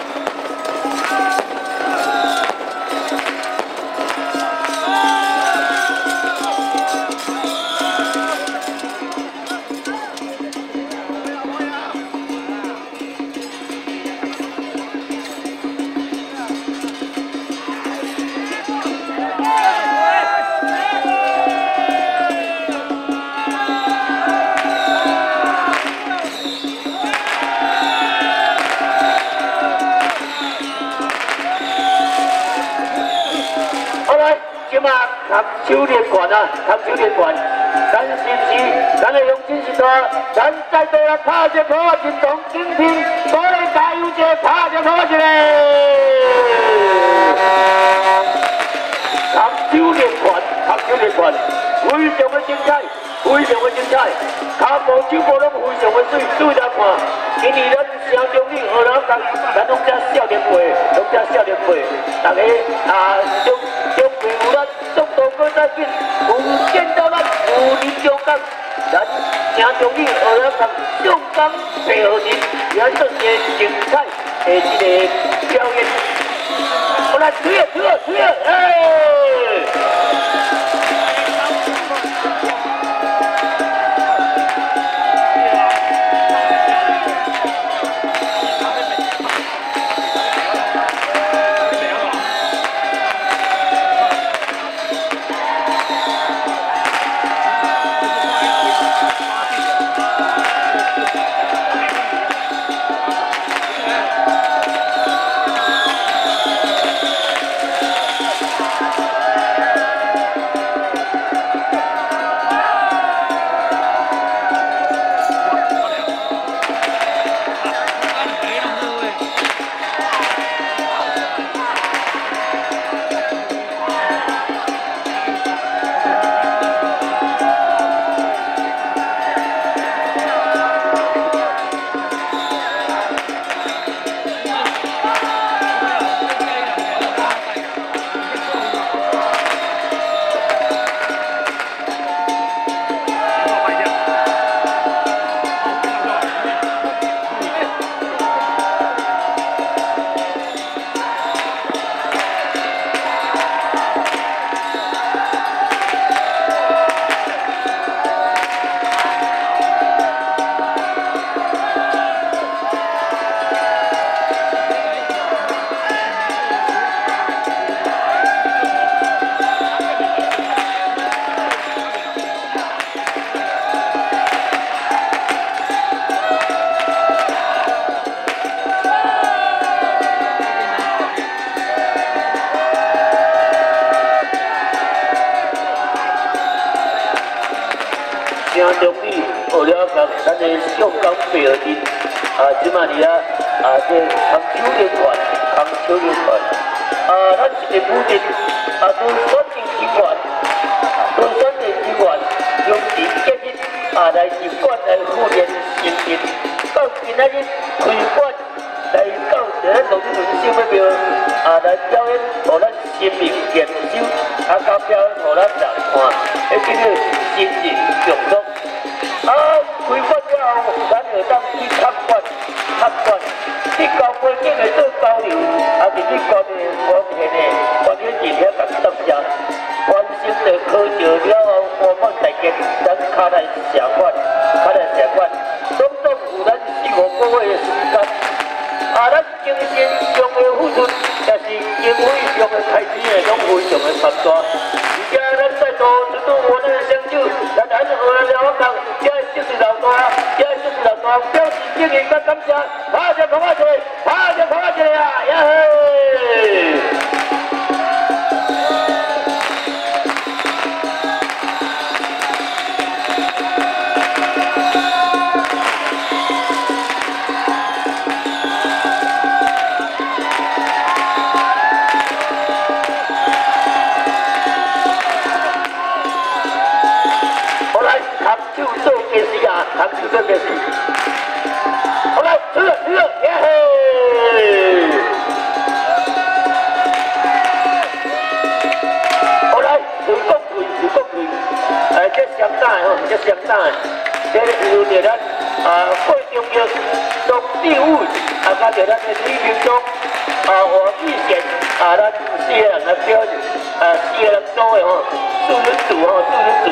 合手连贯啊，合手连贯，咱是不是？咱的用心是多，咱再多来拍一波啊，真同精品，所以加油者拍一波一个，合手连贯，合手连贯，非常的精彩，非常的精彩，脚步手步拢非常的水，水来看，今年咱城中里二楼港，咱拢只少年辈，拢只少年辈，大家啊，中中队有咱。 速度搁再紧，有见到咱有林中港，咱城中里二楼港上港配合人，也做一个精彩的一个表演。好来，吹啊吹啊吹啊！哎！ Thank 人，咱的上港白日啊，即马哩啊啊，这空手联团，空手联团啊，咱一个武阵啊，都选定人员，都选定人员，用钱结日啊来入馆来训练新人，到今仔日开馆来到这咱农民小目标啊来表演，互咱新民验收，啊到表演互咱人看，迄叫做新人共乐。啊，开馆了后，咱就当去参观，参观。去交背景的做交流，啊，是去观念观念的观念人遐共感谢，完成着考照了后，模范大家咱卡来社馆，卡来社馆，总总有咱四五个月的时间。啊，咱精神上的付出，也是经费上的开支的，拢非常的庞大。而且咱再度出动我们的双手，咱咱河南辽港，也就是老大，也就是老大，表示敬意甲感谢。拍者捧啊一个，拍者捧啊一个啊，耶嘿！就做电视啊，他就做电视。好了，吃了吃了，耶嘿！好来，有国队有国队，哎，这相当的吼，这相当的，这有着咱啊最重要当地务啊，加着咱的李明忠啊黄义贤啊，咱四个人来表演啊，四个人组的吼，四人组吼，四人组。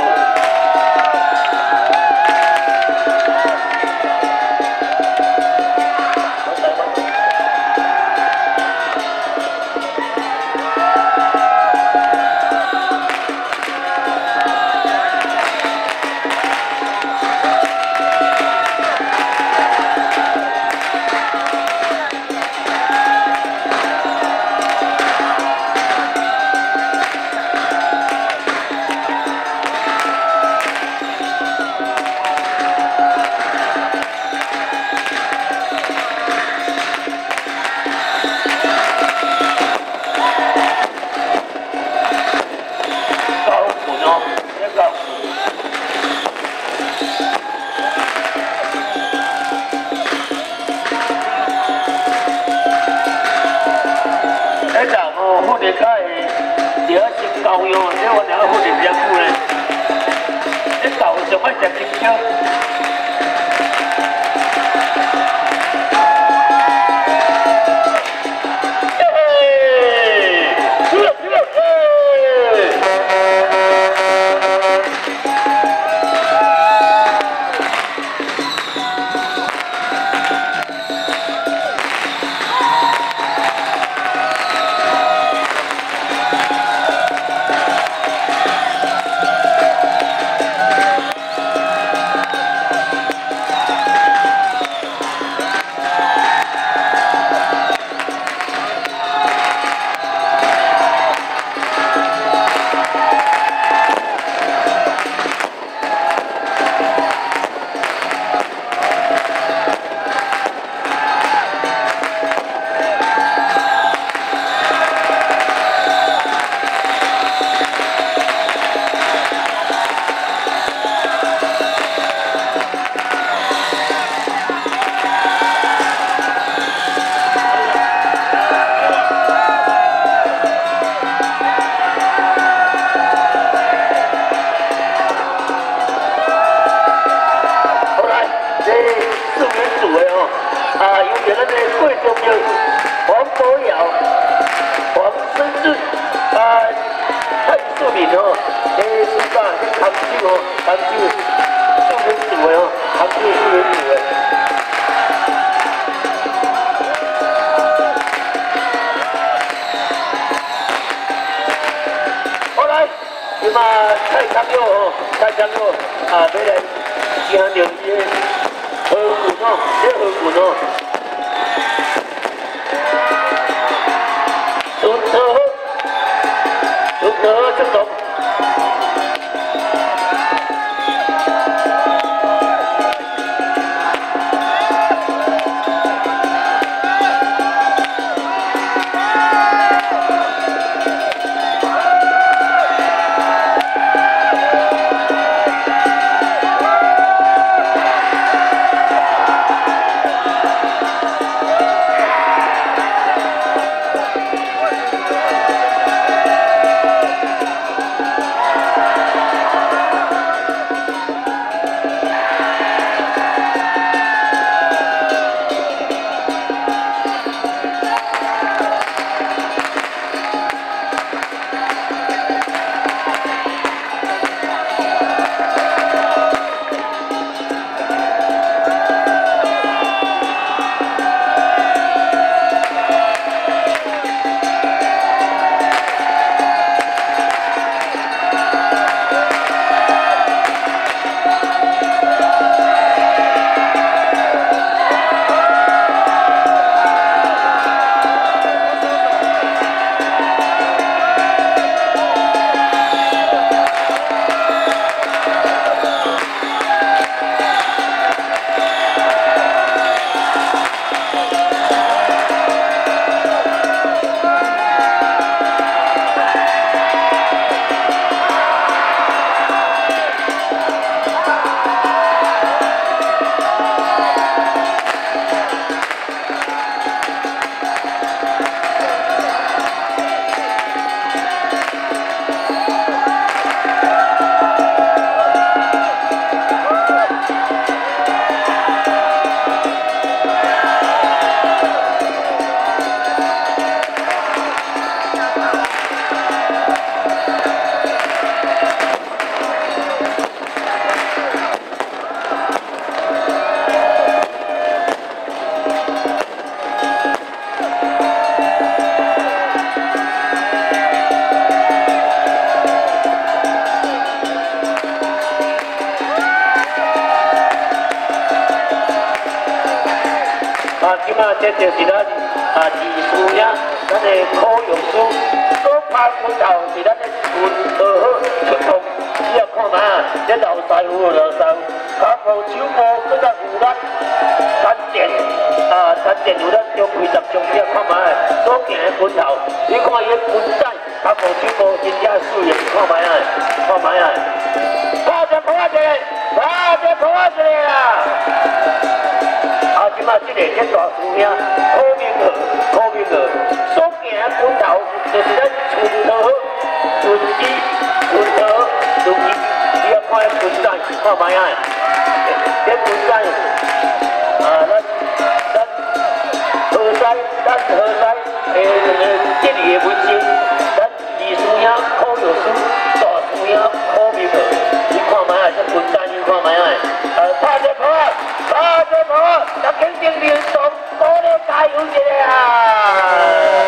就是咱啊技术兄，咱的考用书，所拍拳头是咱的拳好好出动。你要看嘛，这老师傅老师傅，脚步手步搁较有力，单电啊单电有咱中开十钟，你要看嘛，所行的拳头，你看伊拳仔，脚步手步真正水的，看嘛啊，看嘛啊，拍者拍者，拍者拍者啦！啊，即马即个这大师兄，好名号，好名号，所行的拳头就是咱拳头好，拳击拳头。你要看拳仔，看卖啊！这拳仔啊，咱咱河西，咱河西诶，这里的文星，咱二师兄考药师，大师兄考名号。你看卖啊，这拳仔你看卖啊！呃，拍者拍啊，拍者拍啊，咱肯定运动，鼓励加油一下啊！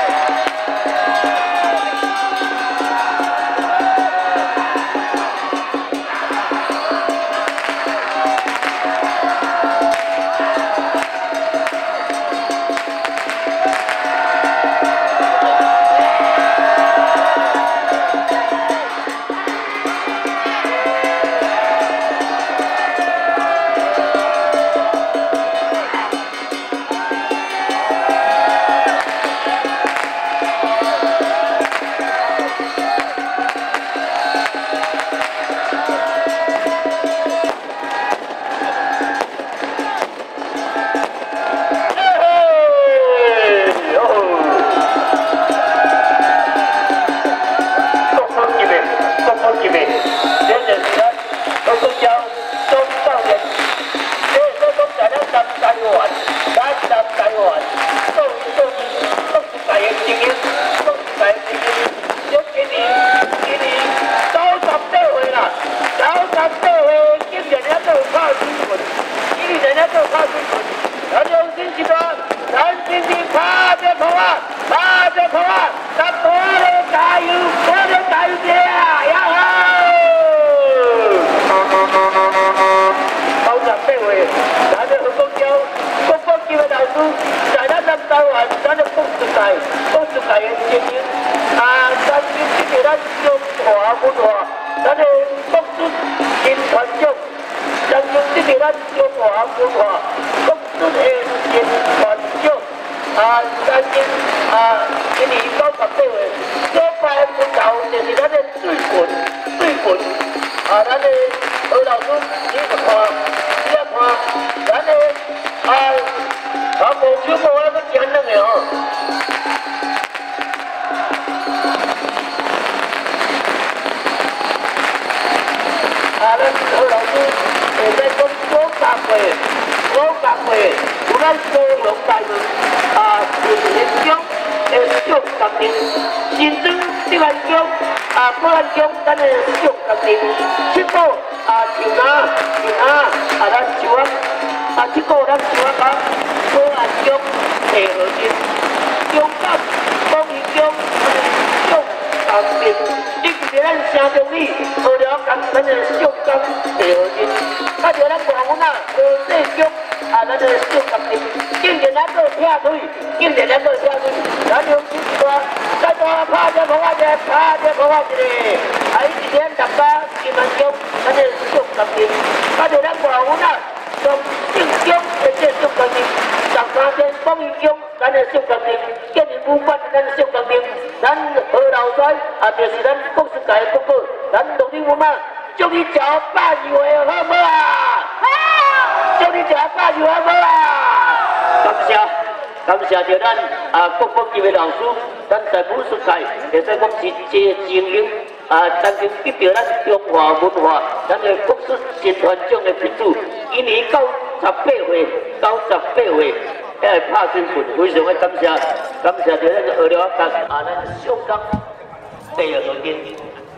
感谢着咱啊国宝级的老师，咱在武术界，会使讲是这精英啊，曾经得到咱中华文化，咱的国术新团长的批注，今年九十八岁，九十八岁，还会拍新拳，非常的感谢，感谢着咱二寮甲啊，咱香港第二号店。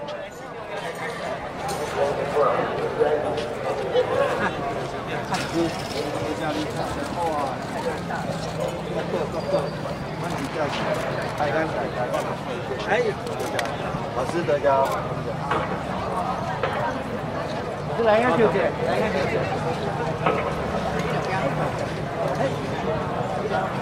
哎，老师得奖。来一下舅姐，来一下舅姐。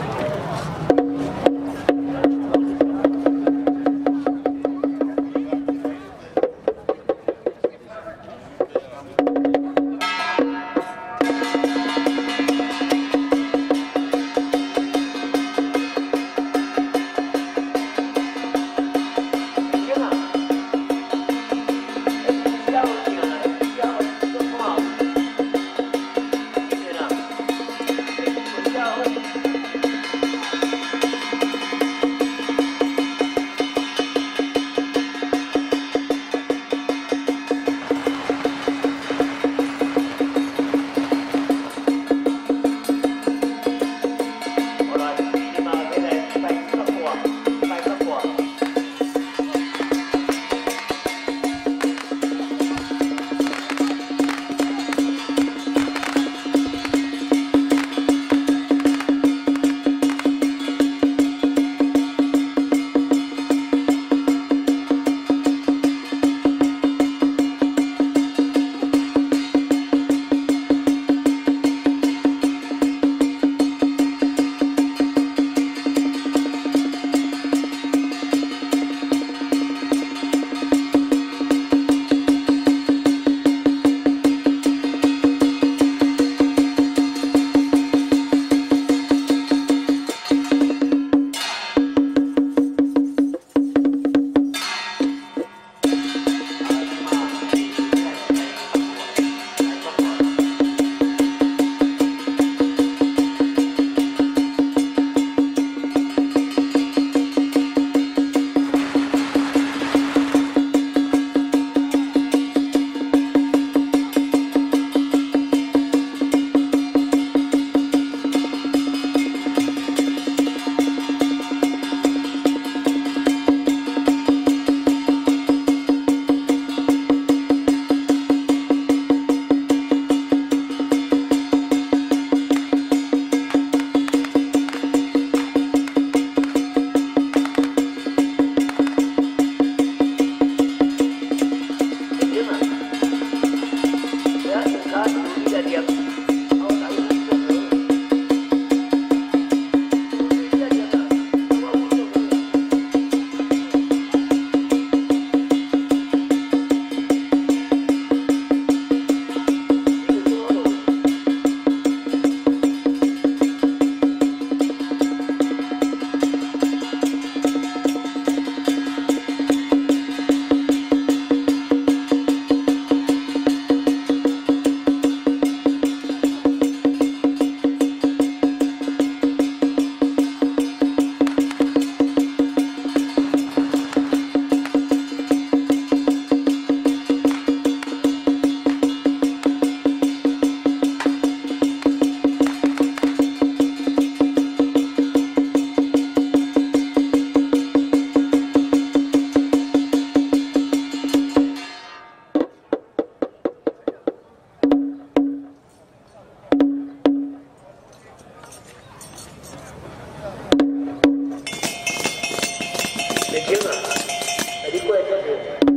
轻啊，哎，你过来这边。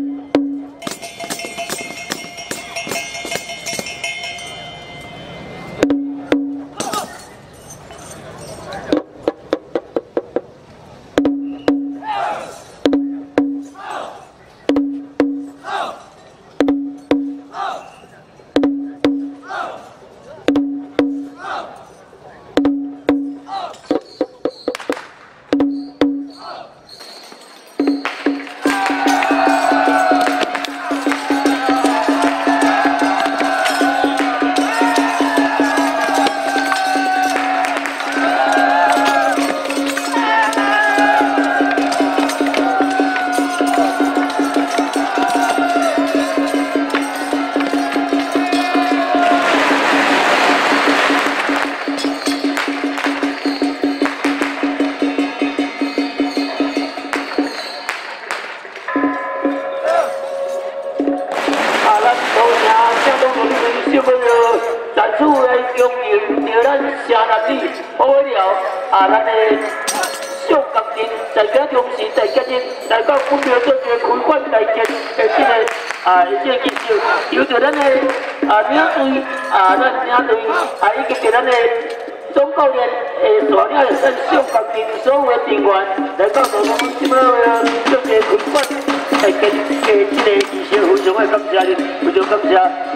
啊，咱的小钢筋在家中时在家人来到本庙做一个开馆大建的这个啊，这个技术，由着咱的啊领队啊，咱领队啊，以及着咱的总教练诶，所领的咱小钢筋所有的成员来到咱们即摆的做一个开馆大建的这个技术，非常的感谢你，非常感谢。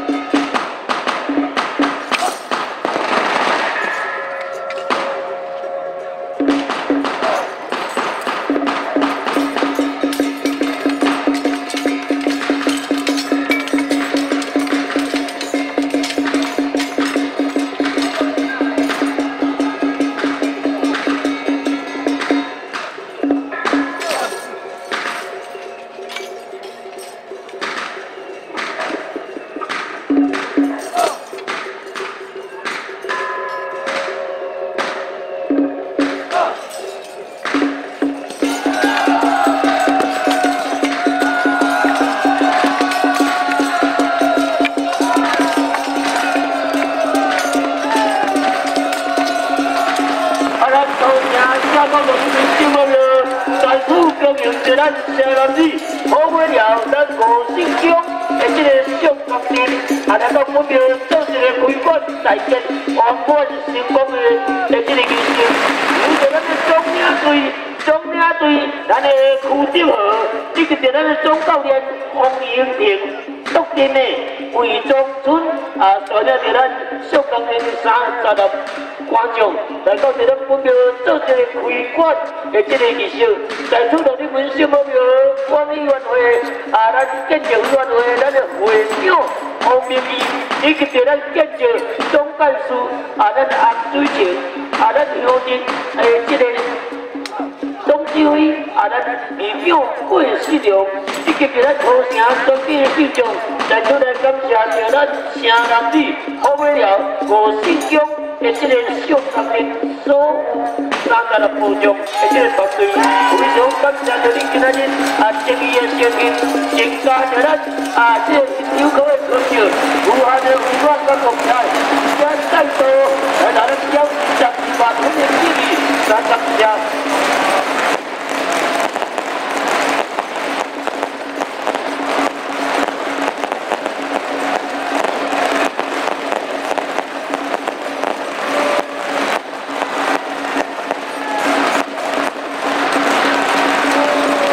好尾了，咱五姓乡的这个小钢筋，啊，来到本庙做一个开馆大建，圆满成功的的这个仪式。由着咱的总领队、总领队，咱的区长和，以及着咱的总教练黄永平，笃定的为中村啊，带领着咱小钢筋三十六观众，来到着咱本庙做一个开馆的这个仪式。在此同你们小宝庙。 管理委员会啊，咱建筑委员会，咱的会长黄明义，以及着咱建筑总干事啊，咱洪水晴啊，咱乡镇诶，这个总指挥啊，咱议长郭世良，以及着咱土城当地的市长，在此来感谢着咱城南里好尾了五姓乡的这个小钢筋所。 三十六部长的这个团队，非常感谢着你今仔日啊正义的声音，增加着咱啊这友好的团结，无限的温暖跟动态，也再度来咱表十二万分的支持，来感谢。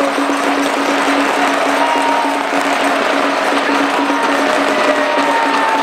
啊，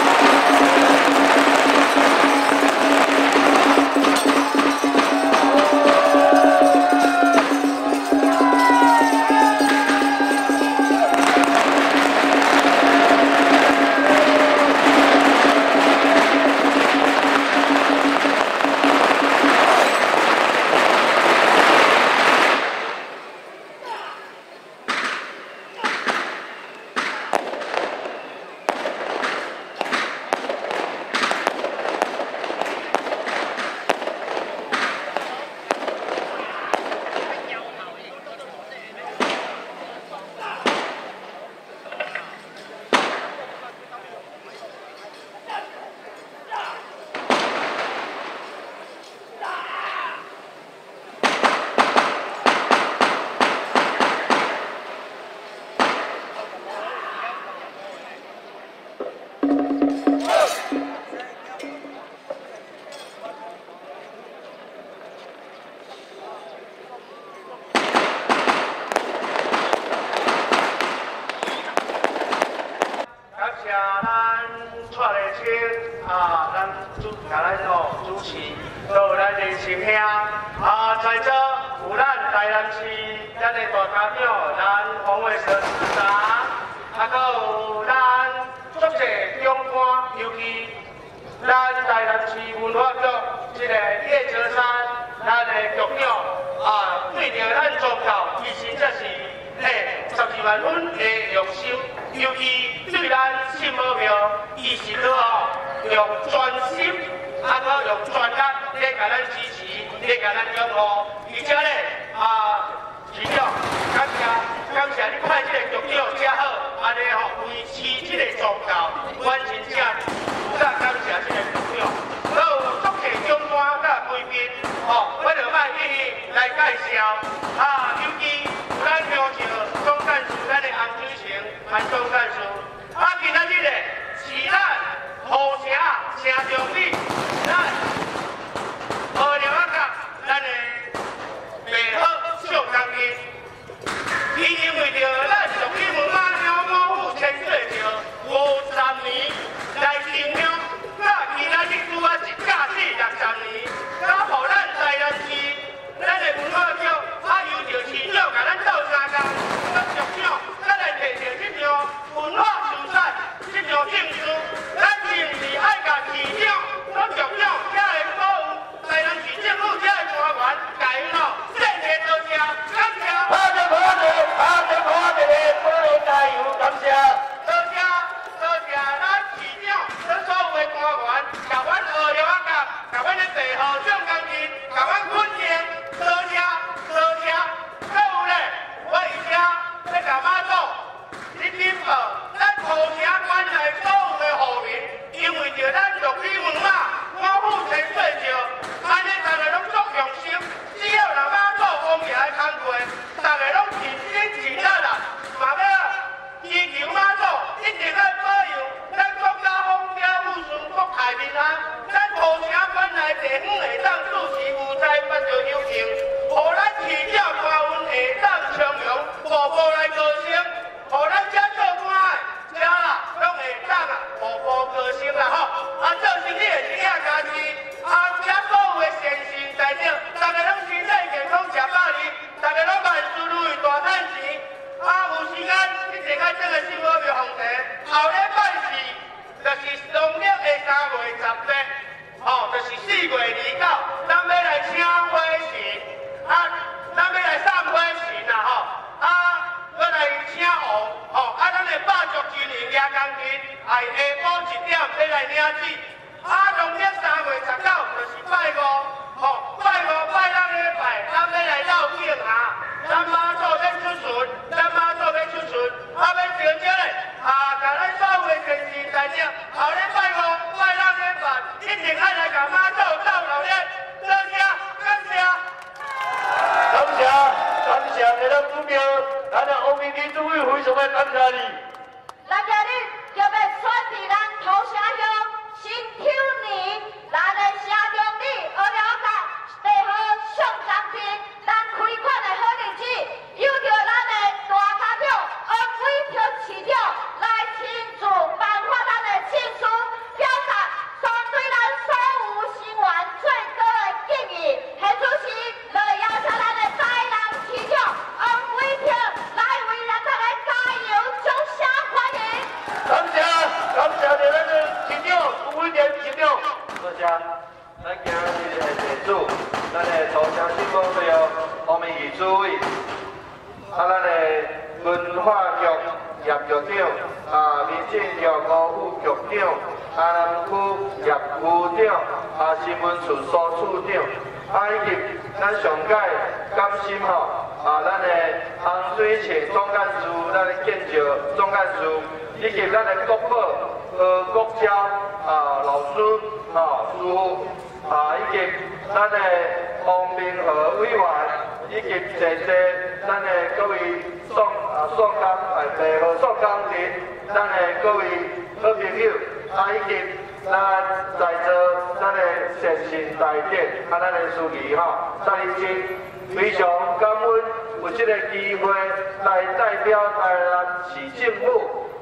啊，咱主甲咱哦主持，都有咱的亲兄啊，在座有咱台南市咱的大家长，咱黄伟成市长，啊，搁有咱足侪长官，尤其咱台南市文化局这个叶泽山，咱的局长啊，对着咱宗教，其实这是诶十二万分的用心，尤其对咱信保庙，伊是搁哦用专心，啊搁用专业来甲咱支持，来甲咱拥护，而且咧啊，市长感谢感谢你派这个局长真好，安尼吼维持这个宗教，阮真正真感谢这个局长，还有足侪长官甲贵宾，吼，我着卖一一来介绍，啊，尤其有咱乡长总干事，咱的洪水成韩总干事，啊，今仔日咧是咱土城城中里，咱二寮仔甲咱的白好上当天，伊因为着咱属于文化乡五府千岁桥五十年来定乡，甲今仔日拄啊一假死六十年，甲互咱台南市咱的文化局啊由着市长甲咱斗相共，甲局长咱来摕着这项文化资产这项证书，咱是毋是爱甲市长、甲局长才会保护台南市政府才会官员，甲因哦谢谢多谢，感谢。 好的，好的，好的，好的，各位加油，感谢。 多谢多谢咱市长，咱所有的官员，甲阮二寮仔甲，甲阮的白号上钢琴，甲阮训练，多谢多谢。还有咧，我而且要甲妈祖，你禀报咱土城县内所有的户民，因为着咱属于文化五府千岁桥，安尼大家拢足用心，只要若妈祖王爷的工课，大家拢尽心尽力啦，嘛要祈求妈祖一定要保佑咱国家风调雨顺，国泰民安，咱土城县内地方会当主持有才发着有情，互咱市长官员会当从容，步步来高升，互咱遮做官的遮啦拢会当啊步步高升啦吼，啊做生意的是遐家己，啊遮所有的善心代表，大家拢身体健康吃饱哩，大家拢万事如意大赚钱，啊有时间你坐到这个新保庙皇帝，后礼拜四就是农历的三月十八，吼，就是四月二九，咱要来请花神，啊，咱要来送花神啦吼，啊，搁来请王，吼，啊，咱的百足金银举钢琴，啊，下晡一点要来领旨，啊，农历三月十九就是拜五，吼，拜五拜咱礼拜，咱要来绕境下，咱妈祖要出巡，咱妈祖要出巡，啊，要招这咧，啊，甲咱所有的善事代表，后礼拜五拜咱礼拜，一定爱来甲妈祖斗老热，多谢感谢。 感谢，感谢你的股票，咱的欧明基主委非常的感谢你。 咱今日就要选伫咱土城乡新九年，咱的城中里二寮角地号上当天，咱开款的好日子，有着咱的大家长王伟成市长来亲自颁发咱的证书，表达送对咱所有成员最高的敬意。下主席来邀请咱的台南市长王伟成来为咱大家加油，掌声欢迎。 感谢，感谢你咱的市长吴伟田市长，多谢。咱今日的地主，咱的土城新保庙方面议主委，啊，咱的文化局叶局长，啊，民政局五副局长，啊，南区叶区长，啊，新闻处苏处长，啊，以及咱上届甘心吼，啊，咱的洪水桥总干事，咱的建设总干事，以及咱的国宝和国教啊老师啊师傅。啊，以及咱的黄明和委员，以及谢谢咱的各位宋啊宋工啊白和宋工人，咱的各位好朋友，啊，以及咱在座咱的善心大典，啊，咱的书记吼，蔡立清非常感恩有这个机会来代表台南市政府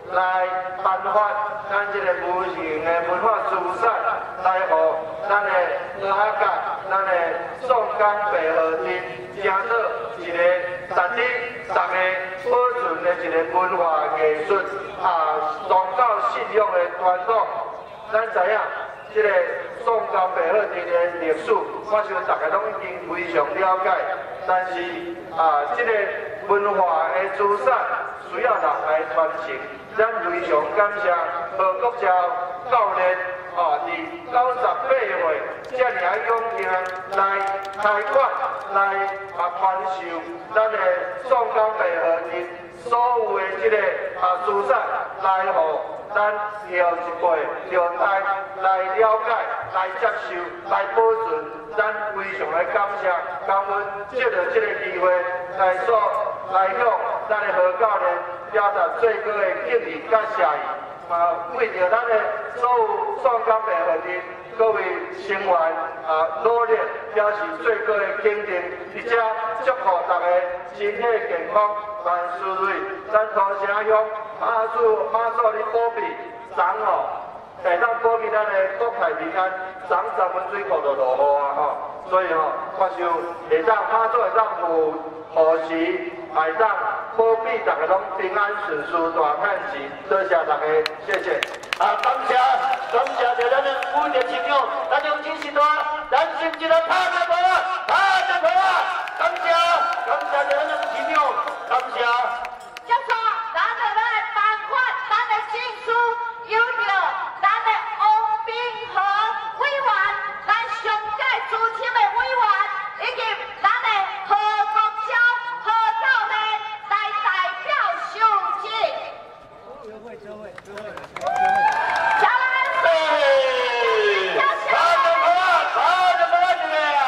来颁发咱这个无形的文化资产，来互咱的阿甲、咱的宋江白河镇，争取一个值得大家保存的一个文化艺术啊，宗教信仰的传统。咱知影，这个宋江白河镇的历史，我想大家拢已经非常了解。但是啊，这个文化的资产需要人来传承。咱非常感谢何国超教练啊，伫九十八岁这尔啊勇劲来开馆，来啊传授咱的宋江白河镇所有的这个啊资产，来互咱后一辈后代来了解、来接受、来保存。咱非常来感谢、感恩，借着这个机会来所来向咱的何教练表达最高的敬意甲谢意。啊，为着咱的所有宋江白河镇各位成员啊努力，表示最高的肯定，而且祝福大家身体健康、万事如意。咱土城乡马祖马祖的保庇，昨哦。会当保庇咱的国泰民安，昨十分水库就落雨啊吼，所以吼，我想会当马祖会当有护持，会当保庇大家拢平安顺遂大赚钱，多谢大家，谢谢。 啊，感谢感谢着咱的五点亲友，咱用真心话，咱心一个拍着婆啊，拍着婆啊，感谢感谢着咱的亲友，感谢。 接着，咱就来颁发咱的证书，有着咱的王炳和委员，咱上届主请的委员，以及咱的何国超何教练来代表受敬。 周会，周会，周会。 下来， 拍着婆啊，拍着婆啊，这个呀。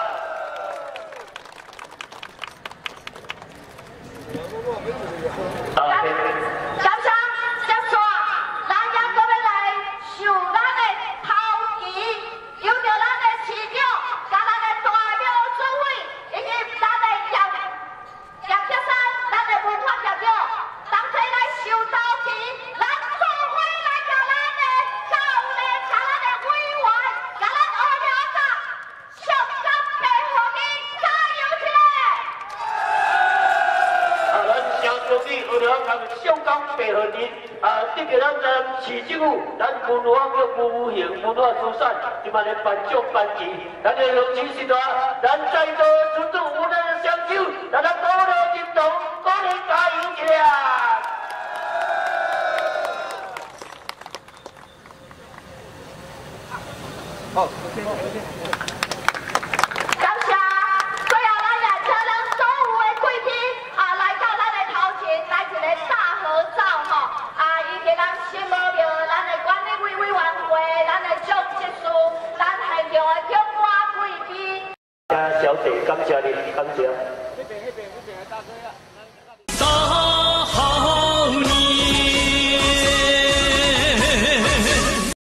感感谢接着，咱也搁要来受咱的头旗，有着咱的市长、甲咱的大庙主委，以及咱的叶叶先生，咱的文化局长，同齐来受头旗，咱做伙来甲咱的教练、甲咱的委员、甲咱二寮长上江白河镇加油起来！ 啊，咱乡中里有了咱上江白河镇啊，得给咱咱市政府，咱文化局无形文化资产，即摆咧颁奖颁旗，咱的荣幸时代，咱再度尊重我们的乡亲，咱咱鼓励认同，鼓励加油一下。 好，OK OK。 感谢，最后咱也请咱所有的贵宾啊来到咱的头前来一个大合照吼，啊，以及咱新毛庙咱的管理委委员会，咱的总技师，咱现场的中华贵宾。 感谢小弟，感谢你，感谢。 那边那边。